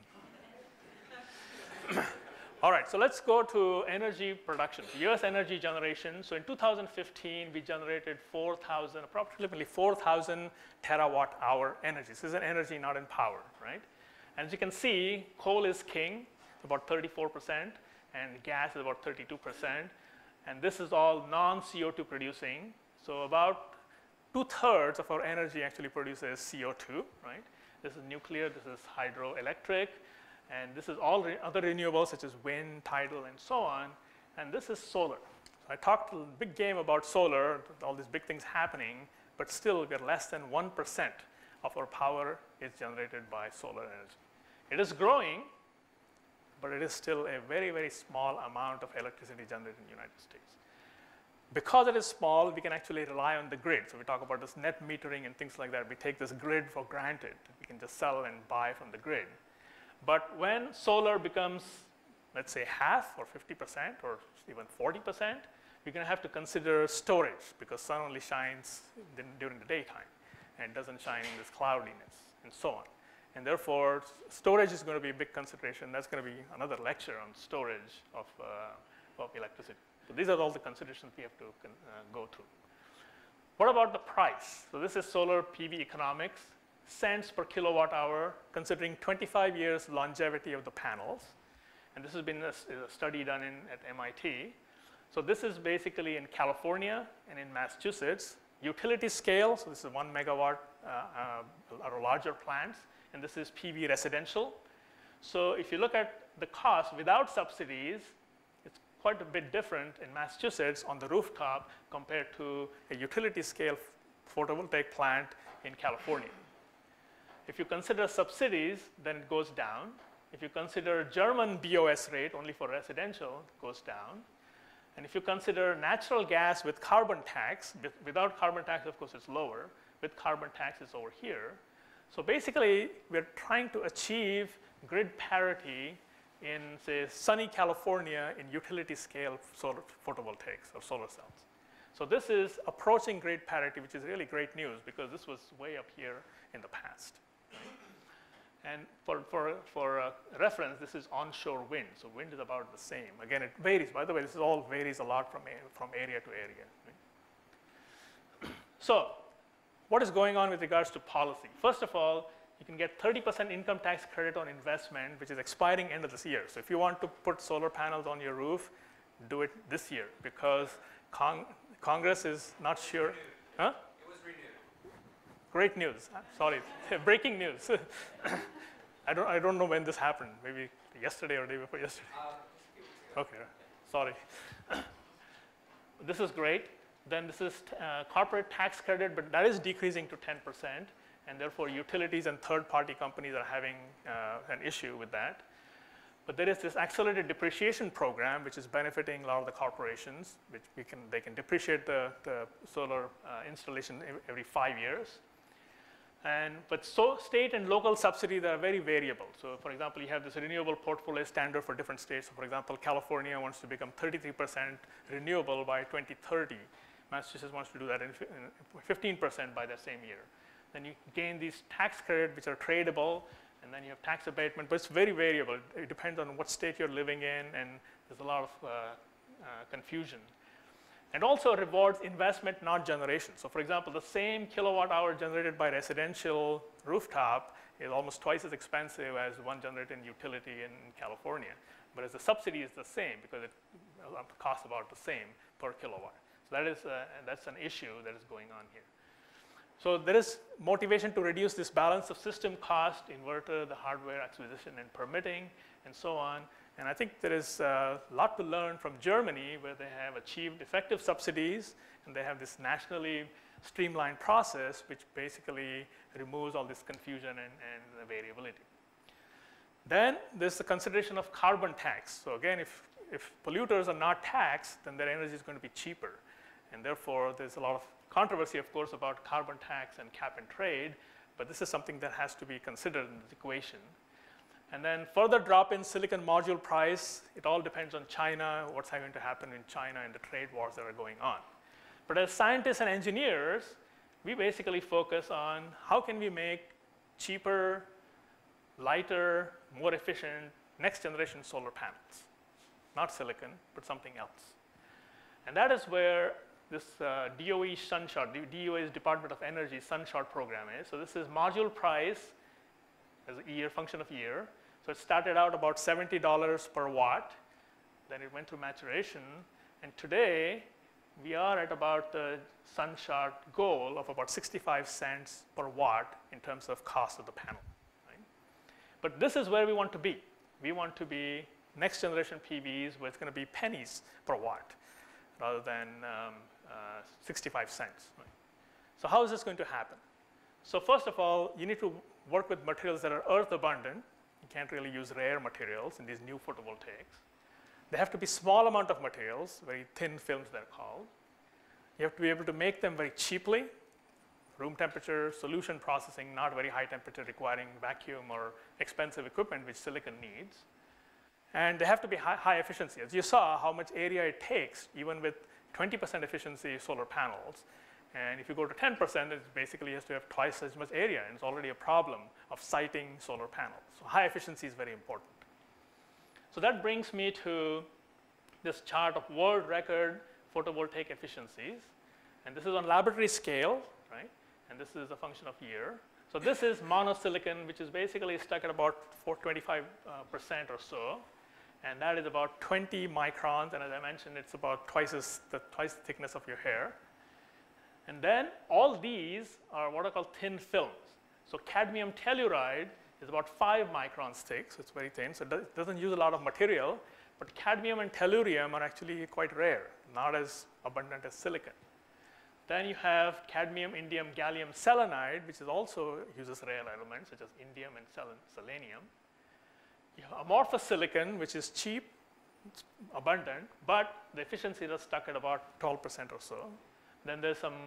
All right, so let's go to energy production, US energy generation. So in 2015, we generated approximately 4,000 terawatt hour energy. This is an energy, not in power, right? And as you can see, coal is king, about 34%, and gas is about 32%. And this is all non-CO2 producing. So about 2/3 of our energy actually produces CO2, right? This is nuclear, this is hydroelectric, and this is all other renewables such as wind, tidal, and so on. And this is solar. So I talked a big game about solar, all these big things happening, but still we're less than 1% of our power is generated by solar energy. It is growing, but it is still a very, very small amount of electricity generated in the United States. Because it is small, we can actually rely on the grid. So we talk about this net metering and things like that. We take this grid for granted. We can just sell and buy from the grid. But when solar becomes, let's say, half or 50% or even 40%, we're going to have to consider storage because sun only shines during the daytime and doesn't shine in this cloudiness and so on. And therefore, storage is going to be a big consideration. That's going to be another lecture on storage of electricity. So these are all the considerations we have to go through. What about the price? So this is solar PV economics, cents per kilowatt hour, considering 25 years longevity of the panels. And this has been a study done at MIT. So this is basically in California and in Massachusetts. Utility scale, so this is 1 megawatt or larger plants. And this is PV residential. So if you look at the cost without subsidies, it's quite a bit different in Massachusetts on the rooftop compared to a utility scale photovoltaic plant in California. If you consider subsidies, then it goes down. If you consider German BOS rate only for residential, it goes down. And if you consider natural gas with carbon tax, without carbon tax, of course, it's lower. With carbon tax, it's over here. So basically, we're trying to achieve grid parity in, say, sunny California in utility scale solar photovoltaics or solar cells. So this is approaching grid parity, which is really great news because this was way up here in the past. And for reference, this is onshore wind. So wind is about the same. Again, it varies. By the way, this all varies a lot from area to area. Right? So what is going on with regards to policy? First of all, you can get 30% income tax credit on investment, which is expiring end of this year. So if you want to put solar panels on your roof, do it this year because Congress is not sure. Huh? It was renewed. Great news. Sorry, breaking news. I don't know when this happened. Maybe yesterday or the day before yesterday. Okay, sorry. This is great. Then this is corporate tax credit, but that is decreasing to 10%, and therefore utilities and third-party companies are having an issue with that. But there is this accelerated depreciation program, which is benefiting a lot of the corporations, which they can depreciate the solar installation every 5 years. But state and local subsidies are very variable. So for example, you have this renewable portfolio standard for different states. So for example, California wants to become 33% renewable by 2030. Massachusetts wants to do that in 15% by that same year. Then you gain these tax credits, which are tradable, and then you have tax abatement, but it's very variable. It depends on what state you're living in, and there's a lot of confusion. And also rewards investment, not generation. So for example, the same kilowatt hour generated by residential rooftop is almost twice as expensive as one generated in utility in California. But as the subsidy is the same because it costs about the same per kilowatt. So that's an issue that is going on here. So there is motivation to reduce this balance of system cost, inverter, the hardware acquisition and permitting, and so on. And I think there is a lot to learn from Germany, where they have achieved effective subsidies, and they have this nationally streamlined process, which basically removes all this confusion and variability. Then there's the consideration of carbon tax. So again, if polluters are not taxed, then their energy is going to be cheaper. And therefore, there's a lot of controversy, of course, about carbon tax and cap and trade, but this is something that has to be considered in the equation. And then further drop in silicon module price, it all depends on China, what's going to happen in China and the trade wars that are going on. But as scientists and engineers, we basically focus on how can we make cheaper, lighter, more efficient next generation solar panels. Not silicon, but something else. And that is where this DOE Sunshot, DOE's Department of Energy Sunshot program is. So this is module price as a year, function of year. So it started out about $70 per watt. Then it went through maturation. And today, we are at about the Sunshot goal of about 65 cents per watt in terms of cost of the panel. Right? But this is where we want to be. We want to be next generation PVs where it's going to be pennies per watt rather than 65 cents. Right? So how is this going to happen? So first of all, you need to work with materials that are earth abundant. You can't really use rare materials in these new photovoltaics. They have to be small amount of materials, very thin films they're called. You have to be able to make them very cheaply, room temperature, solution processing, not very high temperature requiring vacuum or expensive equipment which silicon needs. And they have to be high efficiency. As you saw how much area it takes, even with 20% efficiency solar panels. And if you go to 10%, it basically has to have twice as much area, and it's already a problem of siting solar panels. So high efficiency is very important. So that brings me to this chart of world record photovoltaic efficiencies. And this is on laboratory scale, right? And this is a function of year. So this is monosilicon, which is basically stuck at about 25% or so. And that is about 20 microns. And as I mentioned, it's about twice the thickness of your hair. And then all these are what are called thin films. So cadmium telluride is about 5 microns thick, so it's very thin. So it doesn't use a lot of material, but cadmium and tellurium are actually quite rare, not as abundant as silicon. Then you have cadmium, indium, gallium selenide, which is also uses rare elements such as indium and selenium. You have amorphous silicon, which is cheap, it's abundant, but the efficiency is stuck at about 12% or so. Then there's some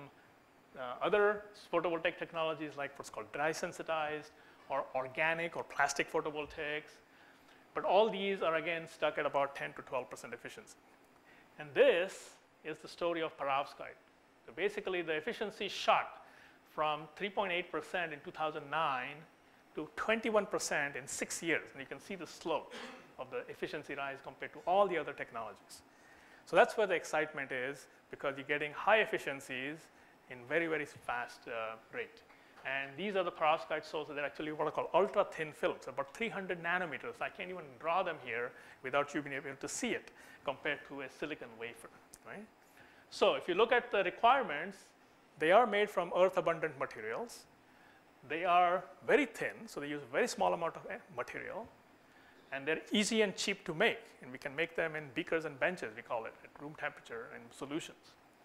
other photovoltaic technologies like what's called dry sensitized or organic or plastic photovoltaics. But all these are again stuck at about 10 to 12% efficiency. And this is the story of perovskite. So basically the efficiency shot from 3.8% in 2009 to 21% in 6 years. And you can see the slope of the efficiency rise compared to all the other technologies. So that's where the excitement is, because you're getting high efficiencies in very, very fast rate. And these are the perovskite sources that are actually what are called ultra thin films, about 300 nanometers. I can't even draw them here without you being able to see it compared to a silicon wafer, right? So if you look at the requirements, they are made from earth abundant materials. They are very thin, so they use a very small amount of material. And they're easy and cheap to make. And we can make them in beakers and benches, we call it, at room temperature and solutions.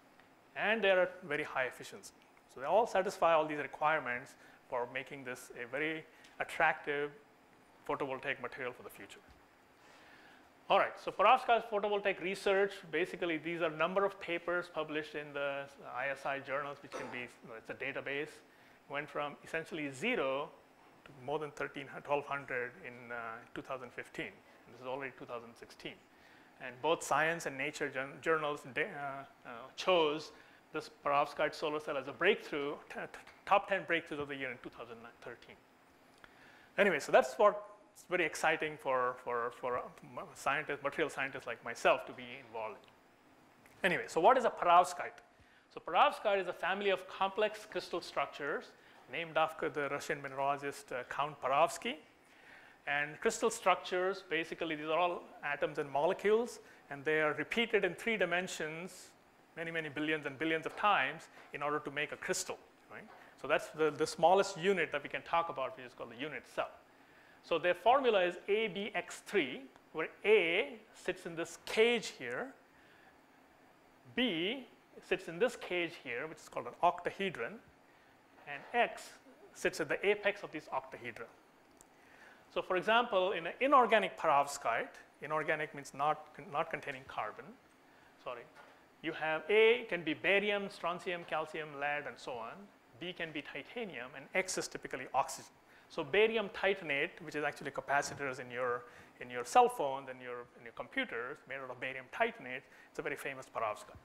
And they're at very high efficiency. So they all satisfy all these requirements for making this a very attractive photovoltaic material for the future. All right, so perovskite photovoltaic research, basically these are number of papers published in the ISI journals, which can be, it's a database. Went from essentially 0 to more than 1,200 in 2015. And this is already 2016. And both Science and Nature journals chose this perovskite solar cell as a breakthrough, top 10 breakthroughs of the year in 2013. Anyway, so that's what's very exciting for scientists, material scientists like myself to be involved in. Anyway, so what is a perovskite? So perovskite is a family of complex crystal structures named after the Russian mineralogist Count Perovsky. And crystal structures, basically these are all atoms and molecules, and they are repeated in 3 dimensions many, many billions and billions of times in order to make a crystal, right? So that's the smallest unit that we can talk about, which is called the unit cell. So their formula is ABX3, where A sits in this cage here, B sits in this cage here, which is called an octahedron, and X sits at the apex of this octahedron. So for example, in an inorganic perovskite, inorganic means not containing carbon, sorry, you have A can be barium, strontium, calcium, lead, and so on. B can be titanium, and X is typically oxygen. So barium titanate, which is actually capacitors in your cell phones and in your computers, made out of barium titanate, it's a very famous perovskite.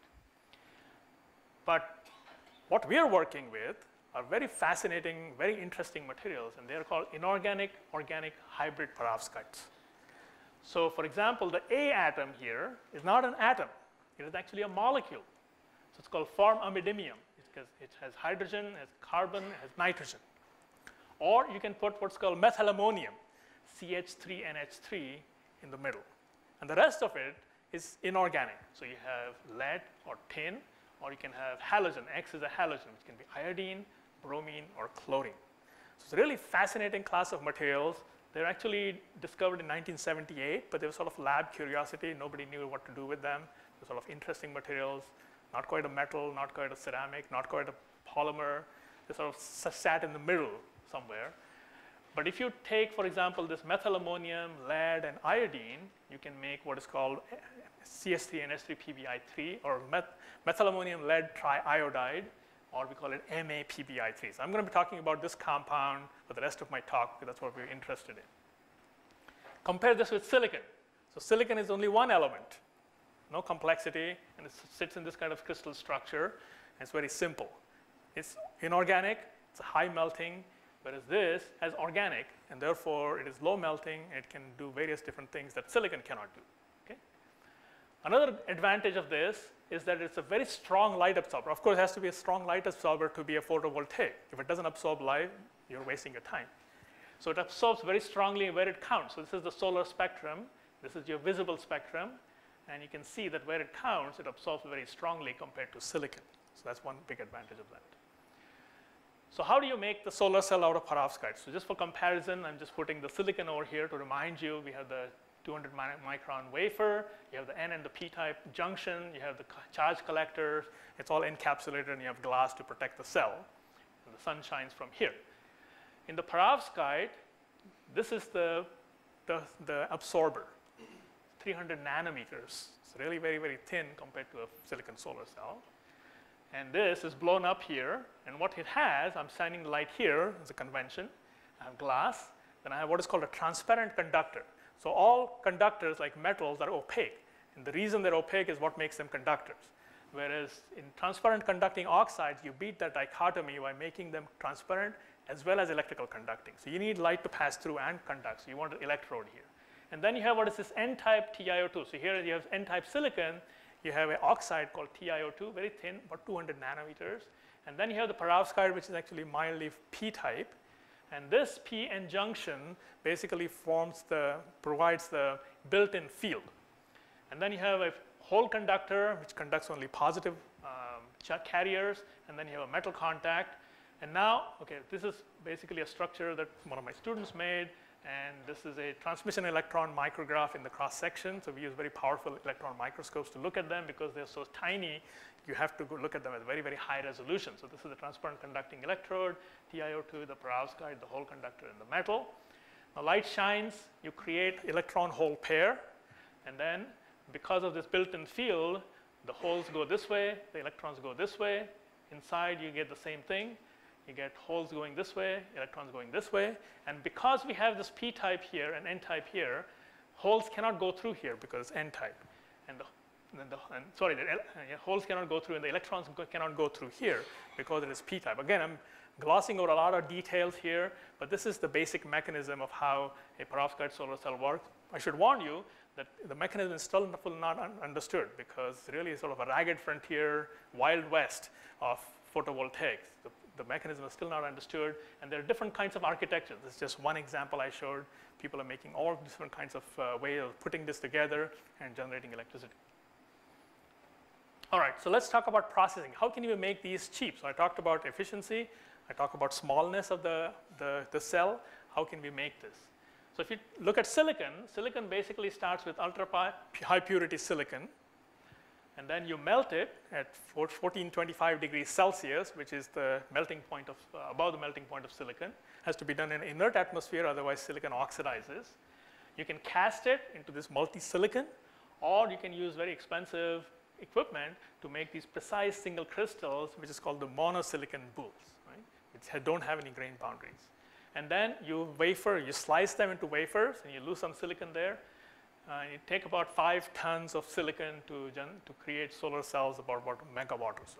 But what we are working with are very fascinating, very interesting materials, and they are called inorganic-organic hybrid perovskites. So for example, the A atom here is not an atom. It is actually a molecule. So it's called formamidinium because it has hydrogen, has carbon, has nitrogen. Or you can put what's called methylammonium, CH3NH3 in the middle. And the rest of it is inorganic. So you have lead or tin, or you can have halogen. X is a halogen, which can be iodine, bromine, or chlorine. So it's a really fascinating class of materials. They're actually discovered in 1978, but they were sort of lab curiosity. Nobody knew what to do with them. They're sort of interesting materials, not quite a metal, not quite a ceramic, not quite a polymer. They sort of sat in the middle somewhere. But if you take, for example, this methylammonium, lead, and iodine, you can make what is called CH3NH3PbI3, or methylammonium lead triiodide, or we call it MAPbI3. So I'm going to be talking about this compound for the rest of my talk, because that's what we're interested in. Compare this with silicon. So silicon is only one element, no complexity, and it sits in this kind of crystal structure, and it's very simple. It's inorganic, it's high melting, whereas this has organic, and therefore it is low melting, and it can do various different things that silicon cannot do. Okay? Another advantage of this is that it's a very strong light absorber. Of course, it has to be a strong light absorber to be a photovoltaic. If it doesn't absorb light, you're wasting your time. So it absorbs very strongly where it counts. So this is the solar spectrum. This is your visible spectrum. And you can see that where it counts, it absorbs very strongly compared to silicon. So that's one big advantage of that. So how do you make the solar cell out of perovskite? So just for comparison, I'm just putting the silicon over here to remind you. We have the 200 micron wafer, you have the N and the P-type junction, you have the charge collectors, it's all encapsulated, and you have glass to protect the cell. And the sun shines from here. In the perovskite, this is the absorber, 300 nanometers. It's really very, very thin compared to a silicon solar cell. And this is blown up here, and what it has, I'm shining the light here as a convention. I have glass, then I have what is called a transparent conductor. So all conductors, like metals, are opaque. And the reason they're opaque is what makes them conductors. Whereas in transparent conducting oxides, you beat that dichotomy by making them transparent as well as electrical conducting. So you need light to pass through and conduct. So you want an electrode here. And then you have what is this N-type TiO2. So here you have N-type silicon. You have an oxide called TiO2, very thin, about 200 nanometers. And then you have the perovskite, which is actually mildly P-type. And this P-N junction basically provides the built-in field. And then you have a hole conductor, which conducts only positive carriers. And then you have a metal contact. And now, okay, this is basically a structure that one of my students made. And this is a transmission electron micrograph in the cross-section. So we use very powerful electron microscopes to look at them because they're so tiny. You have to go look at them at very, very high resolution. So this is the transparent conducting electrode, TiO2, the perovskite, the hole conductor, and the metal. Now light shines, you create electron-hole pair. And then because of this built-in field, the holes go this way, the electrons go this way. Inside, you get the same thing. You get holes going this way, electrons going this way. And because we have this P-type here and N-type here, holes cannot go through here because it's N-type. Holes cannot go through, and the electrons cannot go through here because it is P-type. Again, I'm glossing over a lot of details here, but this is the basic mechanism of how a perovskite solar cell works. I should warn you that the mechanism is still not understood because really it's sort of a ragged frontier, wild west of photovoltaics. The mechanism is still not understood, and there are different kinds of architectures. This is just one example I showed. People are making all different kinds of ways of putting this together and generating electricity. All right, so let's talk about processing. How can you make these cheap? So I talked about efficiency. I talked about smallness of the cell. How can we make this? So if you look at silicon, silicon basically starts with high purity silicon, and then you melt it at 1425 degrees Celsius, which is the melting point of, above the melting point of silicon. Has to be done in an inert atmosphere, otherwise silicon oxidizes. You can cast it into this multi-silicon, or you can use very expensive equipment to make these precise single crystals, which is called the monosilicon boules, right? Which don't have any grain boundaries. And then you slice them into wafers, and you lose some silicon there. You take about 5 tons of silicon to create solar cells about a megawatt or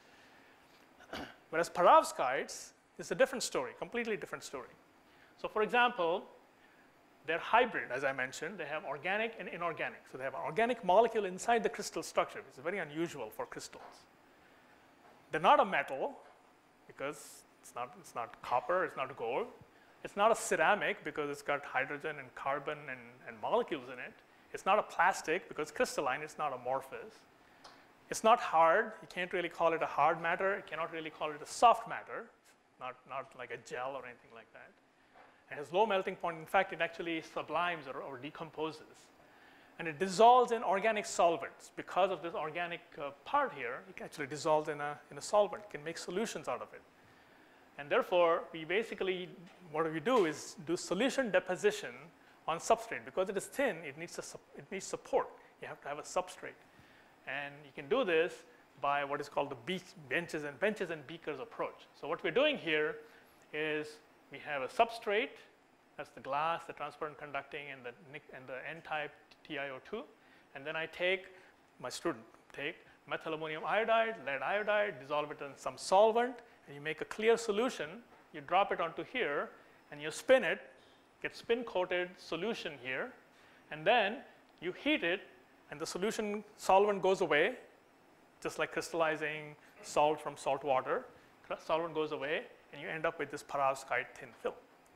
so. Whereas perovskites is a different story, completely different story. So for example, they're hybrid, as I mentioned. They have organic and inorganic. So they have an organic molecule inside the crystal structure, which is very unusual for crystals. They're not a metal because it's not copper, it's not gold. It's not a ceramic because it's got hydrogen and carbon and molecules in it. It's not a plastic because crystalline, it's not amorphous. It's not hard. You can't really call it a hard matter. You cannot really call it a soft matter, not like a gel or anything like that. It has low melting point. In fact, it actually sublimes or decomposes. And it dissolves in organic solvents. Because of this organic part here, it actually dissolves in a solvent. You can make solutions out of it. And therefore, we basically, what we do is do solution deposition on substrate. Because it is thin, it needs support. You have to have a substrate. And you can do this by what is called the benches and beakers approach. So what we're doing here is we have a substrate, that's the glass, the transparent conducting, and the N-type TiO2. And then my student take methyl ammonium iodide, lead iodide, dissolve it in some solvent, and you make a clear solution. You drop it onto here, and you spin it, get spin-coated solution here, and then you heat it, and the solution solvent goes away, just like crystallizing salt from salt water. Solvent goes away, and you end up with this perovskite thin film.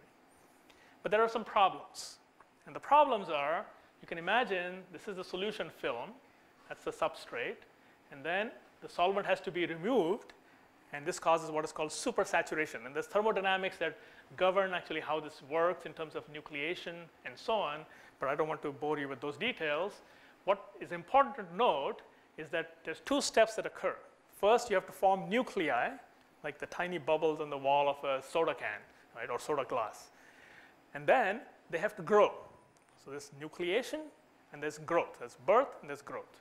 But there are some problems. And the problems are, you can imagine this is the solution film, that's the substrate, and then the solvent has to be removed, and this causes what is called supersaturation. And there's thermodynamics that govern actually how this works in terms of nucleation and so on, but I don't want to bore you with those details. What is important to note is that there's 2 steps that occur. First, you have to form nuclei, like the tiny bubbles on the wall of a soda can, right, or soda glass. And then they have to grow. So there's nucleation and there's growth. There's birth and there's growth.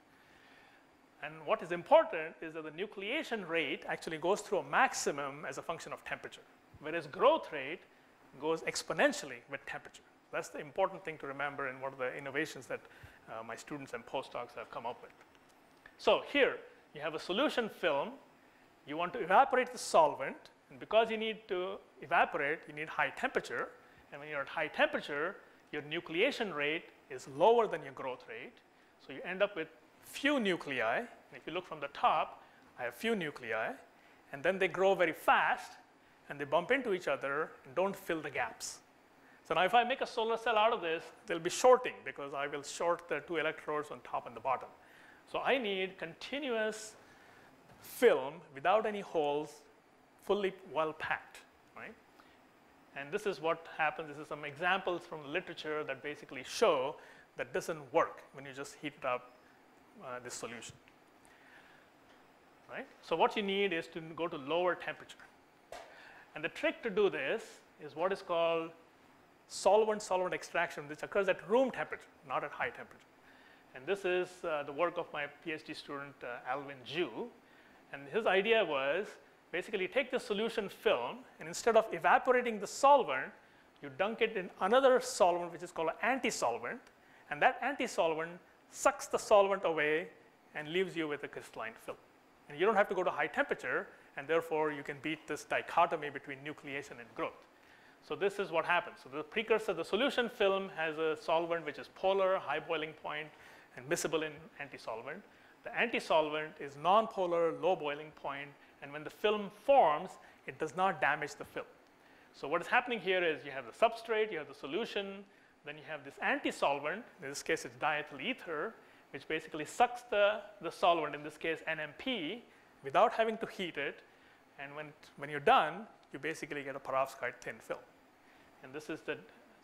And what is important is that the nucleation rate actually goes through a maximum as a function of temperature, whereas growth rate goes exponentially with temperature. That's the important thing to remember in one of the innovations that my students and postdocs have come up with. So here, you have a solution film. You want to evaporate the solvent, and because you need to evaporate, you need high temperature. And when you're at high temperature, your nucleation rate is lower than your growth rate. So you end up with few nuclei. And if you look from the top, I have few nuclei. And then they grow very fast, and they bump into each other and don't fill the gaps. So now if I make a solar cell out of this, there'll be shorting because I will short the 2 electrodes on top and the bottom. So I need continuous film without any holes, fully well packed, right? And this is what happens. This is some examples from the literature that basically show that doesn't work when you just heat up this solution, right? So what you need is to go to lower temperature. And the trick to do this is what is called solvent-solvent extraction, which occurs at room temperature, not at high temperature. And this is the work of my PhD student, Alvin Zhu. And his idea was basically take the solution film, and instead of evaporating the solvent, you dunk it in another solvent, which is called an anti-solvent. And that anti-solvent sucks the solvent away and leaves you with a crystalline film. And you don't have to go to high temperature, and therefore you can beat this dichotomy between nucleation and growth. So this is what happens. So the precursor, the solution film, has a solvent which is polar, high boiling point, and miscible in anti-solvent. The anti-solvent is non-polar, low boiling point, and when the film forms, it does not damage the film. So what is happening here is you have the substrate, you have the solution, then you have this anti-solvent, in this case it's diethyl ether, which basically sucks the solvent, in this case NMP, without having to heat it. And when you're done, you basically get a perovskite thin film. And this is the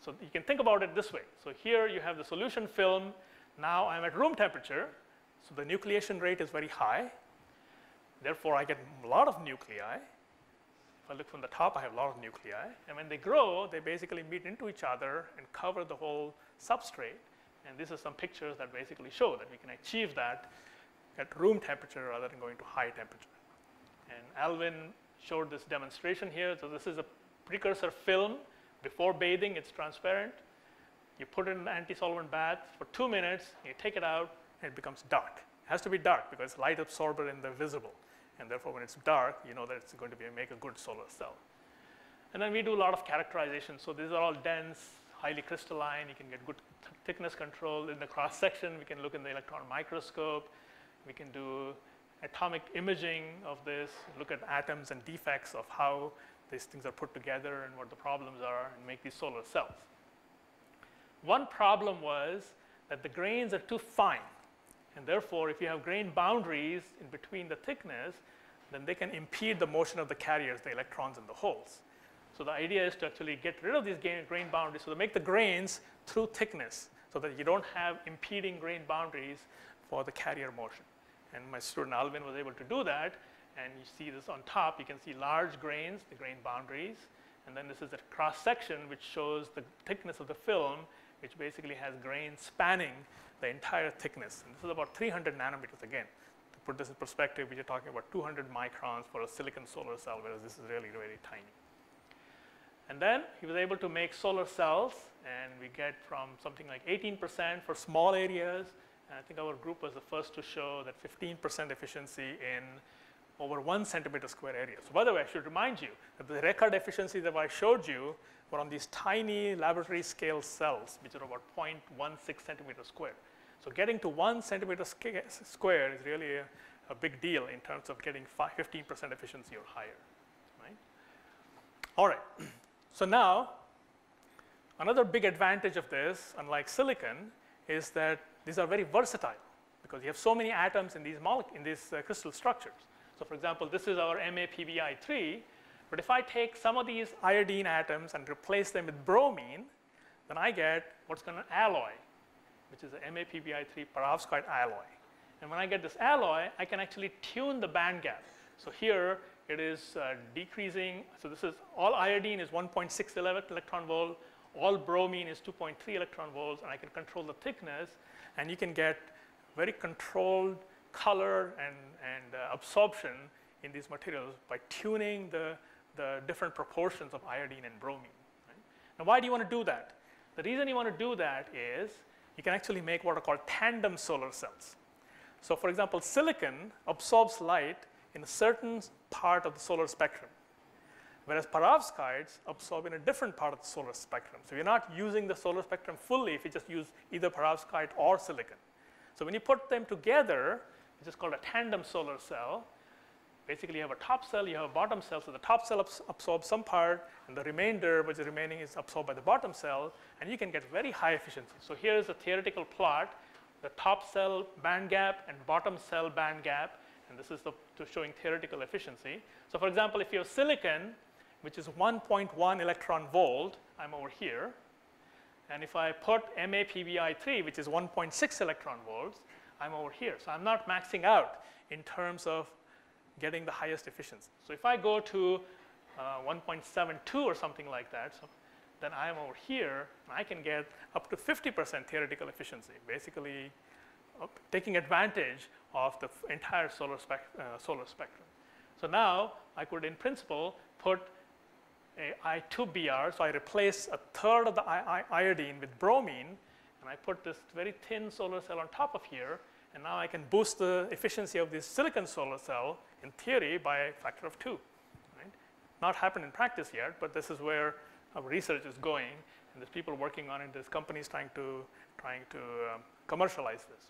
So you can think about it this way. So here you have the solution film. Now I'm at room temperature. So the nucleation rate is very high. Therefore, I get a lot of nuclei. If I look from the top, I have a lot of nuclei. And when they grow, they basically meet into each other and cover the whole substrate. And these are some pictures that basically show that we can achieve that at room temperature rather than going to high temperature. And Alvin showed this demonstration here. So this is a precursor film. Before bathing, it's transparent. You put it in an anti-solvent bath for 2 minutes, you take it out, and it becomes dark. It has to be dark because it's light absorber in the visible. And therefore, when it's dark, you know that it's going to make a good solar cell. And then we do a lot of characterization. So these are all dense, highly crystalline. You can get good thickness control. In the cross section, we can look in the electron microscope. We can do atomic imaging of this, look at atoms and defects of how these things are put together and what the problems are, and make these solar cells. One problem was that the grains are too fine. And therefore, if you have grain boundaries in between the thickness, then they can impede the motion of the carriers, the electrons in the holes. So the idea is to actually get rid of these grain boundaries, so to make the grains through thickness, so that you don't have impeding grain boundaries for the carrier motion. And my student Alvin was able to do that. And you see this on top, you can see large grains, the grain boundaries. And then this is a cross section which shows the thickness of the film, which basically has grains spanning the entire thickness. And this is about 300 nanometers again. To put this in perspective, we are talking about 200 microns for a silicon solar cell, whereas this is really, really tiny. And then he was able to make solar cells, and we get from something like 18% for small areas. And I think our group was the first to show that 15% efficiency in over 1 centimeter square area. So by the way, I should remind you that the record efficiency that I showed you were on these tiny laboratory scale cells, which are about 0.16 centimeters square. So getting to 1 centimeter square is really a big deal in terms of getting 15% efficiency or higher, right? All right, so now another big advantage of this, unlike silicon, is that these are very versatile because you have so many atoms in these crystal structures. So for example, this is our MaPbI3, but if I take some of these iodine atoms and replace them with bromine, then I get what's called an alloy, which is an MaPbI3 perovskite alloy. And when I get this alloy, I can actually tune the band gap. So here it is decreasing. So this is all iodine is 1.6 electron volt, all bromine is 2.3 electron volts, and I can control the thickness, and you can get very controlled color and absorption in these materials by tuning the different proportions of iodine and bromine. Right? Now, why do you want to do that? The reason you want to do that is you can actually make what are called tandem solar cells. So for example, silicon absorbs light in a certain part of the solar spectrum, whereas perovskites absorb in a different part of the solar spectrum. So you're not using the solar spectrum fully if you just use either perovskite or silicon. So when you put them together, which is called a tandem solar cell, basically you have a top cell, you have a bottom cell. So the top cell absorbs some part, and the remainder, which is remaining, is absorbed by the bottom cell, and you can get very high efficiency. So here is a theoretical plot, the top cell band gap and bottom cell band gap, and this is showing theoretical efficiency. So for example, if you have silicon, which is 1.1 electron volt, I'm over here. And if I put MaPbI3, which is 1.6 electron volts, I'm over here. So I'm not maxing out in terms of getting the highest efficiency. So if I go to 1.72 or something like that, so then I'm over here, and I can get up to 50% theoretical efficiency, basically taking advantage of the entire solar spectrum. So now I could, in principle, put a I2Br, so I replace a third of the iodine with bromine, and I put this very thin solar cell on top of here, and now I can boost the efficiency of this silicon solar cell, in theory, by a factor of 2. Right? Not happened in practice yet, but this is where our research is going, and there's people working on it, there's companies trying to commercialize this.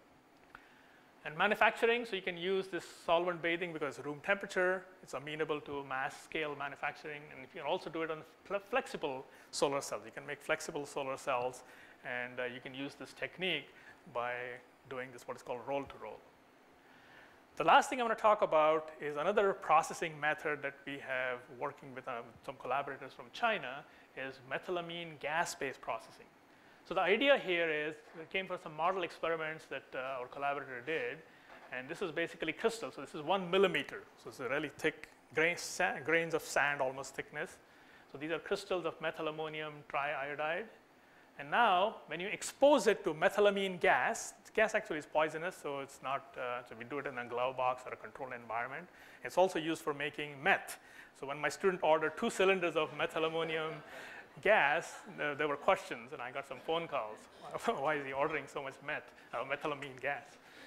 And manufacturing, so you can use this solvent bathing because room temperature, it's amenable to mass scale manufacturing, and you can also do it on flexible solar cells. You can make flexible solar cells, and you can use this technique by doing this, what is called roll to roll. The last thing I want to talk about is another processing method that we have working with some collaborators from China is methylamine gas-based processing. So the idea here is, it came from some model experiments that our collaborator did, and this is basically crystal. So this is 1 millimeter. So it's a really thick grains of sand, almost thickness. So these are crystals of methylammonium triiodide. And now, when you expose it to methylamine gas, the gas actually is poisonous, so it's not, so we do it in a glove box or a controlled environment. It's also used for making meth. So when my student ordered 2 cylinders of methylammonium gas, there were questions, and I got some phone calls. Why is he ordering so much methylamine gas?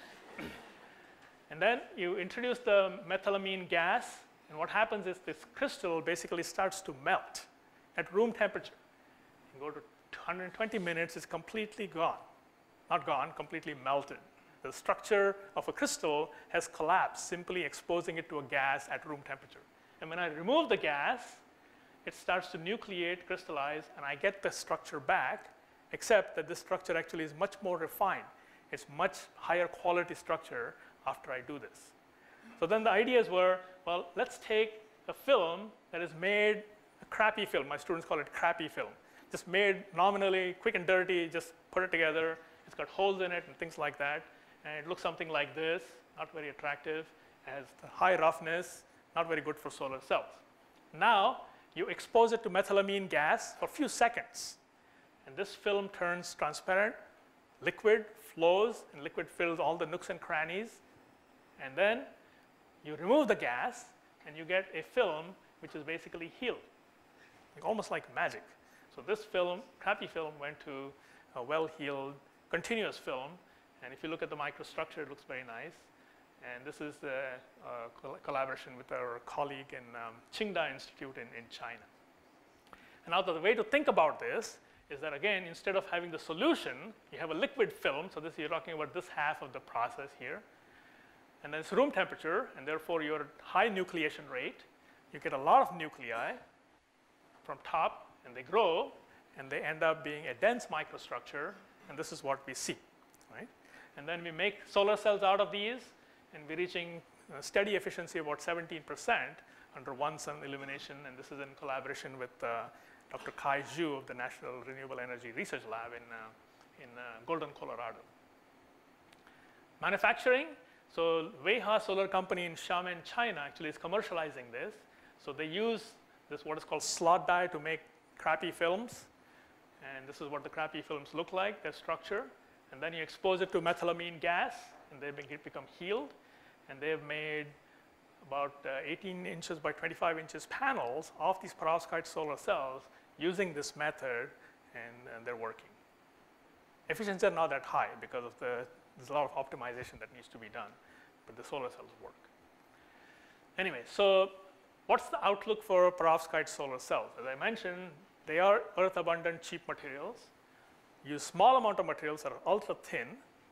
And then you introduce the methylamine gas, and what happens is this crystal basically starts to melt at room temperature. You go to 120 minutes, it's completely gone. Not gone, completely melted. The structure of a crystal has collapsed, simply exposing it to a gas at room temperature. And when I remove the gas, it starts to nucleate, crystallize, and I get the structure back, except that this structure actually is much more refined. It's much higher quality structure after I do this. So then the ideas were, well, let's take a film that is made, a crappy film. My students call it crappy film. Just made nominally, quick and dirty, just put it together. It's got holes in it and things like that. And it looks something like this, not very attractive, has the high roughness, not very good for solar cells. Now, you expose it to methylamine gas for a few seconds. And this film turns transparent, liquid flows, and liquid fills all the nooks and crannies. And then you remove the gas, and you get a film which is basically healed, almost like magic. So this film, crappy film, went to a well-healed, continuous film. And if you look at the microstructure, it looks very nice. And this is the collaboration with our colleague in Qingda Institute in China. And now the way to think about this is that, again, instead of having the solution, you have a liquid film. So this, you're talking about this half of the process here. And then it's room temperature, and therefore your high nucleation rate. You get a lot of nuclei from top, and they grow, and they end up being a dense microstructure, and this is what we see, right? And then we make solar cells out of these, and we're reaching a steady efficiency of about 17% under 1 sun illumination, and this is in collaboration with Dr. Kai Zhu of the National Renewable Energy Research Lab in Golden, Colorado. Manufacturing, so Weiha Solar Company in Xiamen, China actually is commercializing this. So they use this what is called slot die to make crappy films, and this is what the crappy films look like, their structure. And then you expose it to methylamine gas, and they become healed. And they've made about 18 inches by 25 inches panels of these perovskite solar cells using this method, and they're working. Efficiencies are not that high because of there's a lot of optimization that needs to be done, but the solar cells work. Anyway, so what's the outlook for perovskite solar cells? As I mentioned, they are earth-abundant, cheap materials. Use small amount of materials that are ultra-thin.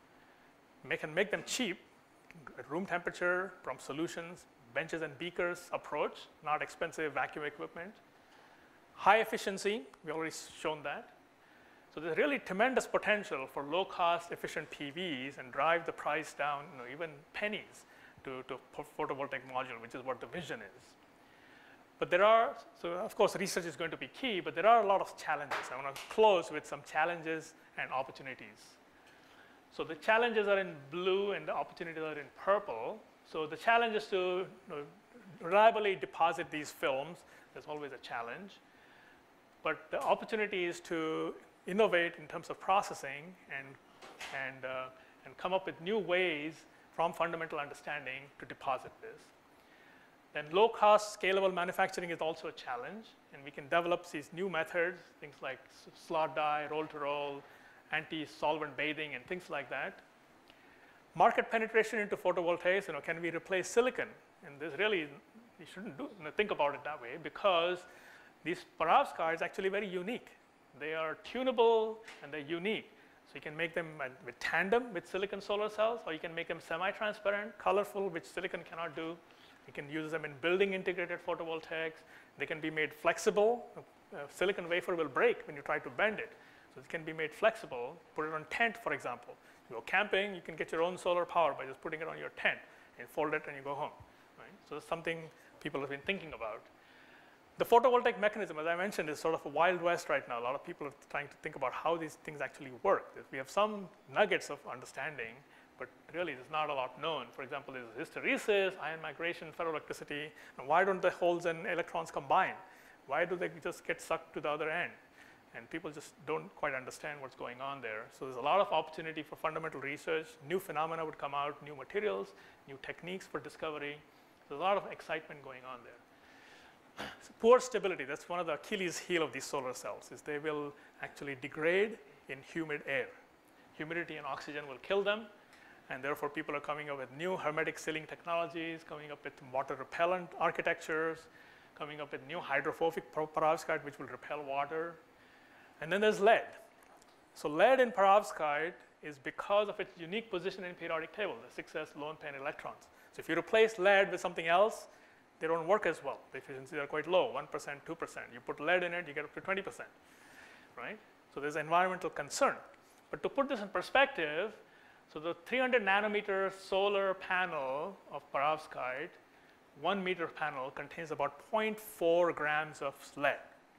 Can make them cheap at room temperature from solutions, benches and beakers approach, not expensive vacuum equipment. High efficiency, we already shown that. So there's really tremendous potential for low-cost, efficient PVs and drive the price down, even pennies to photovoltaic module, which is what the vision is. But there are, so of course research is going to be key, but there are a lot of challenges. I want to close with some challenges and opportunities. So the challenges are in blue and the opportunities are in purple. So the challenge is to reliably deposit these films. There's always a challenge. But the opportunity is to innovate in terms of processing and come up with new ways from fundamental understanding to deposit this. Then low-cost, scalable manufacturing is also a challenge, and we can develop these new methods, things like slot die, roll-to-roll, anti-solvent bathing, and things like that. Market penetration into photovoltaics, can we replace silicon? And this really, you shouldn't think about it that way, because these perovskites are actually very unique. They are tunable and they're unique. So you can make them with tandem with silicon solar cells, or you can make them semi-transparent, colorful, which silicon cannot do. You can use them in building integrated photovoltaics. They can be made flexible. Silicon wafer will break when you try to bend it. So it can be made flexible. Put it on tent, for example. You go camping, you can get your own solar power by just putting it on your tent. You fold it and you go home, right? So it's something people have been thinking about. The photovoltaic mechanism, as I mentioned, is sort of a wild west right now. A lot of people are trying to think about how these things actually work. We have some nuggets of understanding, but really there's not a lot known. For example, there's hysteresis, ion migration, ferroelectricity. And why don't the holes and electrons combine? Why do they just get sucked to the other end? And people just don't quite understand what's going on there. So there's a lot of opportunity for fundamental research. New phenomena would come out, new materials, new techniques for discovery. There's a lot of excitement going on there. So poor stability, that's one of the Achilles heel of these solar cells, is they will actually degrade in humid air. Humidity and oxygen will kill them, and therefore people are coming up with new hermetic sealing technologies, coming up with water repellent architectures, coming up with new hydrophobic perovskite which will repel water. And then there's lead. So lead in perovskite is because of its unique position in periodic table, the 6s lone pair electrons. So if you replace lead with something else, they don't work as well. The efficiencies are quite low, 1%, 2%. You put lead in it, you get up to 20%, right? So there's environmental concern. But to put this in perspective, so the 300 nanometer solar panel of perovskite, 1 meter panel contains about 0.4 grams of lead.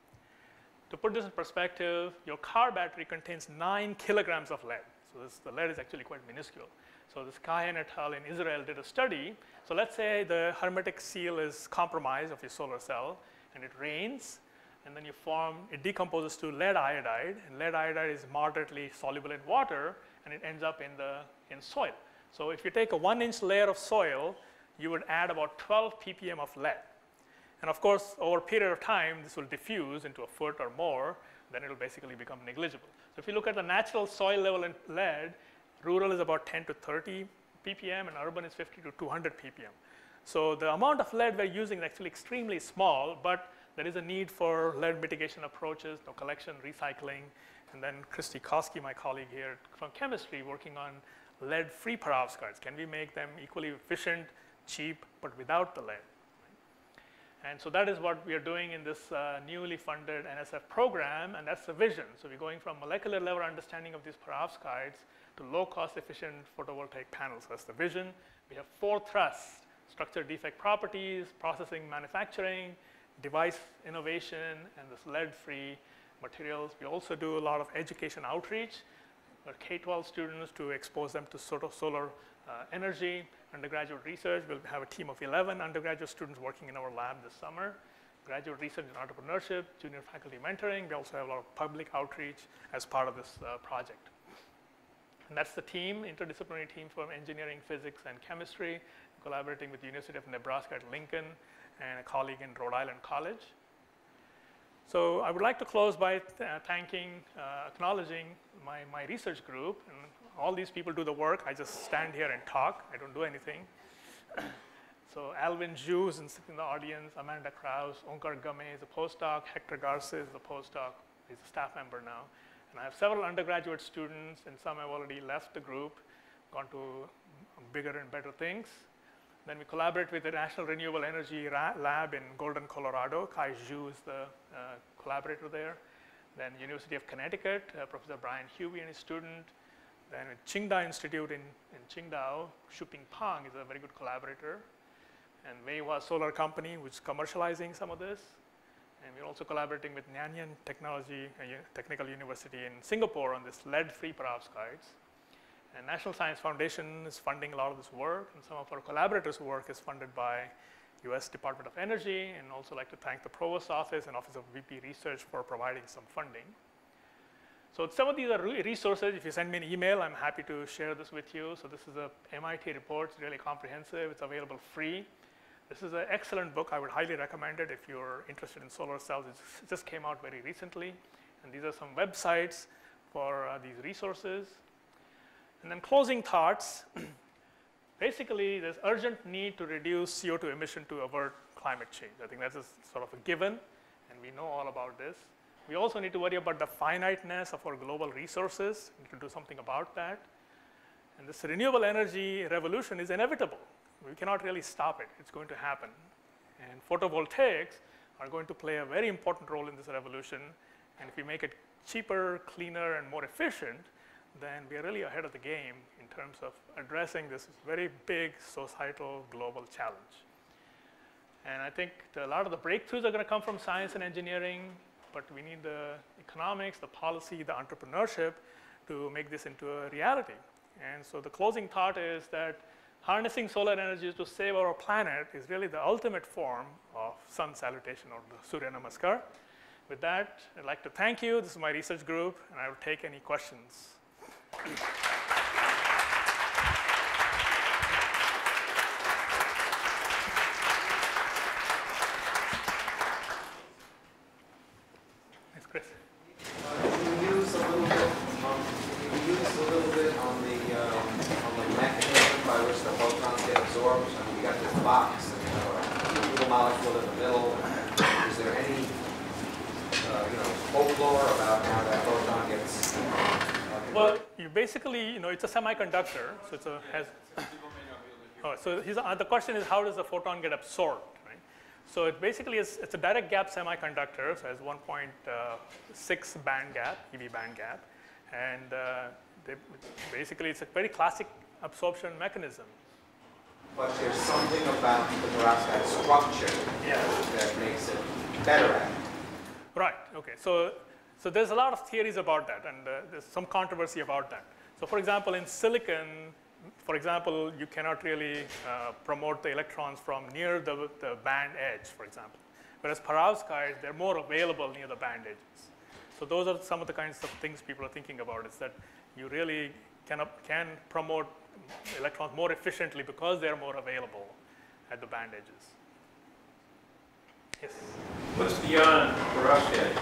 To put this in perspective, your car battery contains 9 kilograms of lead. So the lead is actually quite minuscule. So this Kahan et al. In Israel did a study. So let's say the hermetic seal is compromised of your solar cell, and it rains, and then it decomposes to lead iodide, and lead iodide is moderately soluble in water, and it ends up in soil. So if you take a 1-inch layer of soil, you would add about 12 ppm of lead. And of course, over a period of time, this will diffuse into a foot or more, then it will basically become negligible. So if you look at the natural soil level in lead, rural is about 10 to 30 ppm, and urban is 50 to 200 ppm. So the amount of lead we're using is actually extremely small, but there is a need for lead mitigation approaches, collection, recycling, and then Christy Koski, my colleague here from chemistry, working on lead-free perovskites. Can we make them equally efficient, cheap, but without the lead? And so that is what we are doing in this newly funded NSF program, and that's the vision. So we're going from molecular level understanding of these perovskites to low-cost efficient photovoltaic panels. That's the vision. We have 4 thrusts: structure defect properties, processing manufacturing, device innovation, and this lead-free materials. We also do a lot of education outreach for K-12 students to expose them to sort of solar energy. Undergraduate research, we'll have a team of 11 undergraduate students working in our lab this summer. Graduate research and entrepreneurship, junior faculty mentoring. We also have a lot of public outreach as part of this project. And that's the team, interdisciplinary team from engineering, physics, and chemistry, collaborating with the University of Nebraska at Lincoln and a colleague in Rhode Island College. So I would like to close by acknowledging my research group. And all these people do the work. I just stand here and talk. I don't do anything. So Alvin Zhu is sitting in the audience, Amanda Krause, Onkar Game is a postdoc, Hector Garza is a postdoc. He's a staff member now. And I have several undergraduate students, and some have already left the group, gone to bigger and better things. Then we collaborate with the National Renewable Energy Lab in Golden, Colorado. Kai Zhu is the collaborator there. Then University of Connecticut, Professor Brian Huey and his student. Then at Qingdao Institute in Qingdao, Shuping Pang is a very good collaborator. And Weihua Solar Company, which is commercializing some of this. And we're also collaborating with Nanyang Technical University in Singapore on this lead-free perovskites. And National Science Foundation is funding a lot of this work, and some of our collaborators' work is funded by US Department of Energy, and also like to thank the Provost's Office and Office of VP Research for providing some funding. So some of these are resources. If you send me an email, I'm happy to share this with you. So this is a MIT report. It's really comprehensive. It's available free. This is an excellent book. I would highly recommend it if you're interested in solar cells. It just came out very recently. And these are some websites for these resources. And then closing thoughts. Basically, there's urgent need to reduce CO2 emission to avert climate change. I think that's a sort of a given, and we know all about this. We also need to worry about the finiteness of our global resources. We need to do something about that. And this renewable energy revolution is inevitable. We cannot really stop it. It's going to happen. And photovoltaics are going to play a very important role in this revolution. And if we make it cheaper, cleaner, and more efficient, then we are really ahead of the game in terms of addressing this very big societal global challenge. And I think a lot of the breakthroughs are going to come from science and engineering, but we need the economics, the policy, the entrepreneurship to make this into a reality. And so the closing thought is that harnessing solar energy to save our planet is really the ultimate form of sun salutation, or the Surya Namaskar. With that, I'd like to thank you. This is my research group, and I will take any questions. Yes, Chris. Can you use a little bit on the mechanism by which the photons get absorbed? I mean, you got this box and a little molecule in the middle. Is there any folklore about how that photon gets? Well, you basically, it's a semiconductor, so the question is, how does the photon get absorbed, right? So it basically is, it's a direct gap semiconductor, so it has 1.6 band gap, EV band gap, and basically it's a very classic absorption mechanism. But there's something about the perovskite structure that makes it better at it. Right, okay. So there's a lot of theories about that, and there's some controversy about that. So for example, in silicon, you cannot really promote the electrons from near the band edge, for example. Whereas perovskites, they're more available near the band edges. So those are some of the kinds of things people are thinking about, is that you really can promote electrons more efficiently because they're more available at the band edges. Yes? What's beyond perovskite?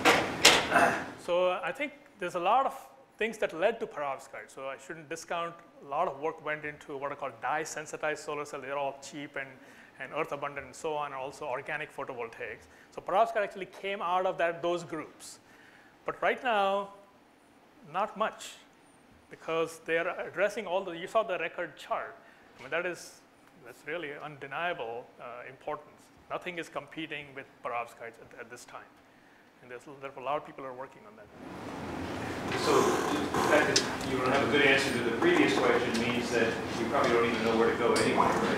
So I think there's a lot of things that led to perovskite. So I shouldn't discount, a lot of work went into what are called dye-sensitized solar cells. They're all cheap and earth abundant and so on, and also organic photovoltaics. So perovskite actually came out of those groups. But right now, not much, because they're addressing you saw the record chart. I mean, that's really undeniable importance. Nothing is competing with perovskites at this time. And there's a lot of people are working on that. So the fact that you don't have a good answer to the previous question means that you probably don't even know where to go anyway, right?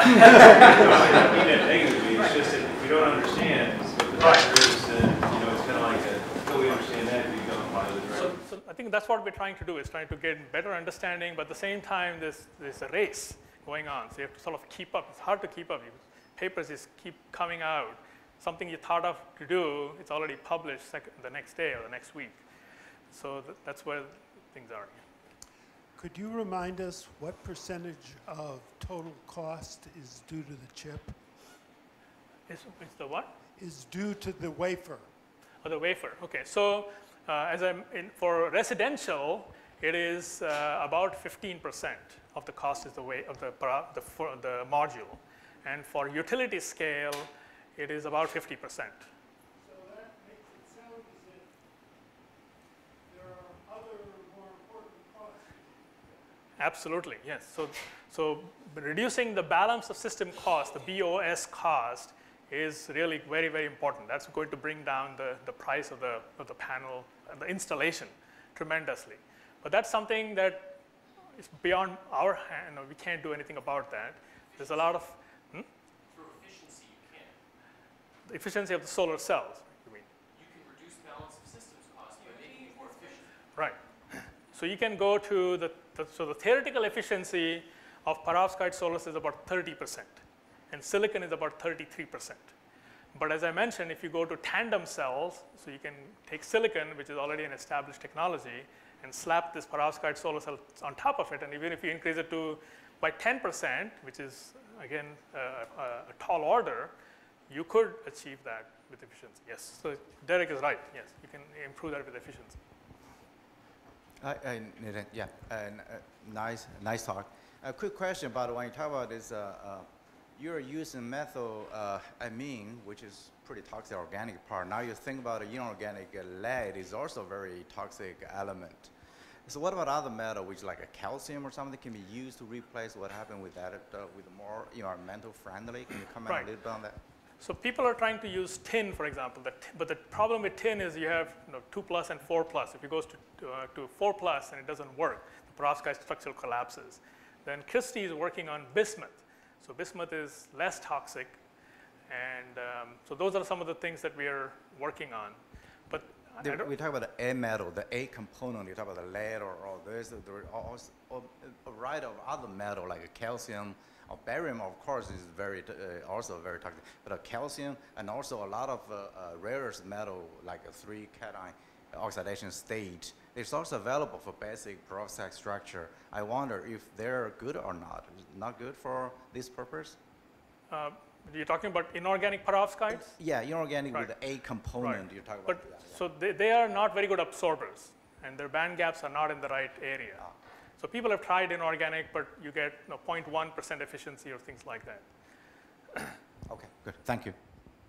I mean that negatively. It's just that if we don't understand what the factor is, then it's kind of like until we understand that, we don't follow the direction. So I think that's what we're trying to do, is trying to get better understanding, but at the same time, there's a race going on. So you have to sort of keep up. It's hard to keep up. Papers just keep coming out. Something you thought of to do, it's already published the next day or the next week. So that's where things are. Could you remind us what percentage of total cost is due to the chip? It's the what? Is due to the wafer. Oh, the wafer. Okay. So for residential, it is about 15% of the cost is the module. And for utility scale, it is about 50%. So that makes it sound as if there are other more important costs. Absolutely, yes. So reducing the balance of system cost, the BOS cost, is really very, very important. That's going to bring down the price of the panel and the installation tremendously. But that's something that is beyond our hand. We can't do anything about that. There's a lot of the efficiency of the solar cells, you mean? You can reduce balance of systems cost by making it more efficient. Right. So you can go to the theoretical efficiency of perovskite solar cells is about 30%, and silicon is about 33%. But as I mentioned, if you go to tandem cells, so you can take silicon, which is already an established technology, and slap this perovskite solar cell on top of it, and even if you increase it by 10%, which is again a tall order, you could achieve that with efficiency. Yes. So Derek is right. Yes, you can improve that with efficiency. Nice talk. A quick question about when you talk about this, you're using methylamine, which is pretty toxic organic part. Now you think about inorganic lead is also a very toxic element. So what about other metal, which like a calcium or something, can be used to replace what happened with that, with more environmental friendly? Can you comment a little bit on that? So people are trying to use tin, for example, but the problem with tin is you have 2+ and 4+. If it goes to 4+ and it doesn't work, the perovskite structure collapses. Then Christie is working on bismuth. So bismuth is less toxic, and so those are some of the things that we are working on. But we talk about the A metal, the A component. You talk about the lead, or there's also a variety of other metal like calcium. Barium, of course, is also very toxic. But calcium and also a lot of rare earth metal like a 3-cation oxidation state. It's also available for basic perovskite structure. I wonder if they're good or not. Not good for this purpose? You're talking about inorganic perovskites? Yeah, inorganic Right. with the A component Right. you're talking But about. Yeah. so they are not very good absorbers, and their band gaps are not in the right area. So people have tried inorganic, but you get 0.1% efficiency or things like that. Okay, good. Thank you.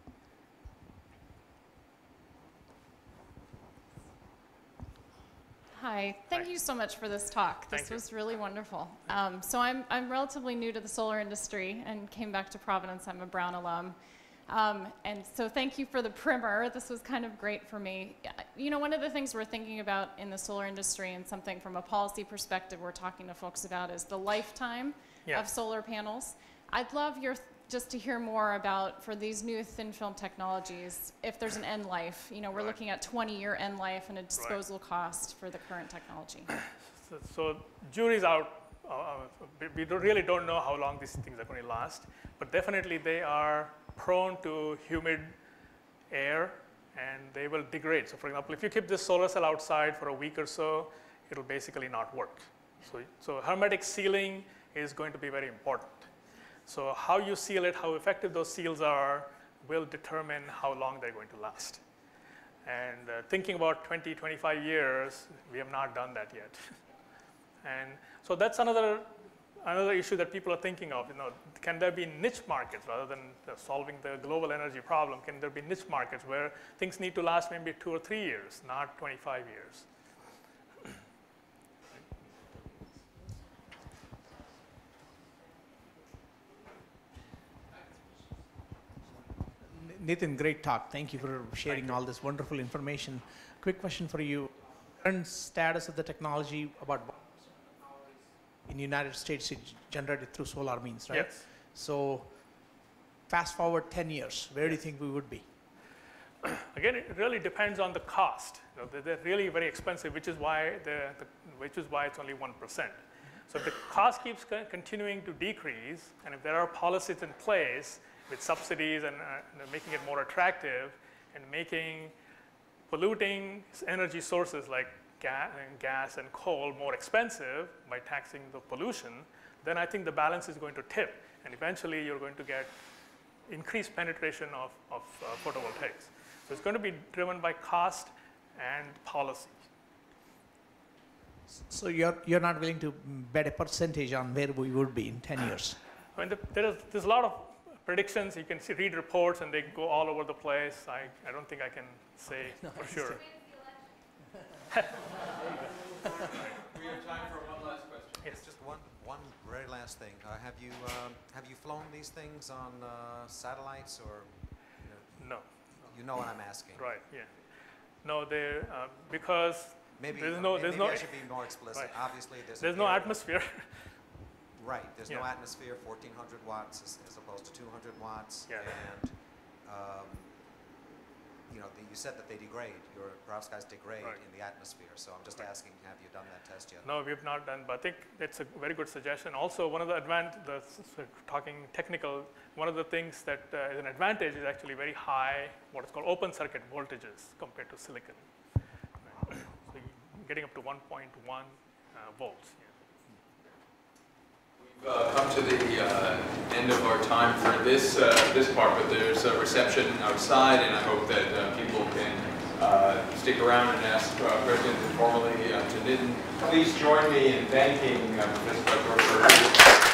Hi, thank you so much for this talk. This was really wonderful. So I'm relatively new to the solar industry and came back to Providence. I'm a Brown alum. And so thank you for the primer. This was kind of great for me. You know, one of the things we're thinking about in the solar industry, and something from a policy perspective we're talking to folks about, is the lifetime of solar panels. I'd love just to hear more about, for these new thin film technologies, if there's an end life. You know, we're looking at 20-year end life and a disposal cost for the current technology. So jury's out. We really don't know how long these things are going to last, but definitely they are prone to humid air, and they will degrade. So for example, if you keep this solar cell outside for a week or so, it'll basically not work. So hermetic sealing is going to be very important. So how you seal it, how effective those seals are, will determine how long they're going to last. And thinking about 20, 25 years, we have not done that yet. And so that's another issue that people are thinking of. You know, can there be niche markets rather than solving the global energy problem? Can there be niche markets where things need to last maybe 2 or 3 years, not 25 years? Nathan, great talk. Thank you for sharing all this wonderful information. Quick question for you. Current status of the technology about in the United States is generated through solar means, right? Yes. So fast forward 10 years, where do you think we would be? Again, it really depends on the cost. You know, they're really very expensive, which is why it's only 1%. So if the cost keeps continuing to decrease, and if there are policies in place with subsidies and making it more attractive, and making polluting energy sources like gas and coal more expensive by taxing the pollution, then I think the balance is going to tip, and eventually you're going to get increased penetration of photovoltaics. So it's going to be driven by cost and policy. So you're not willing to bet a percentage on where we would be in 10 years? I mean, there's a lot of predictions. You can read reports, and they go all over the place. I don't think I can say for sure. We have time for one last question. Yes. Just one very last thing. Have you flown these things on satellites, or? No. You know what I'm asking. Right. Yeah. No, they because maybe there's no I should be more explicit. Right. Obviously, there's no atmosphere. Right. There's no atmosphere. 1,400 watts as opposed to 200 watts. Yeah. And you said that they degrade. Your perovskites degrade in the atmosphere. So I'm just asking, have you done that test yet? No, we've not done, but I think it's a very good suggestion. Also, one of the talking technical, one of the things that is an advantage is actually very high, what is called open circuit voltages compared to silicon. So you're getting up to 1.1 volts. We've come to the end of our time for this part, but there's a reception outside, and I hope that people can stick around and ask questions informally to Nitin. Please join me in thanking Professor Butler for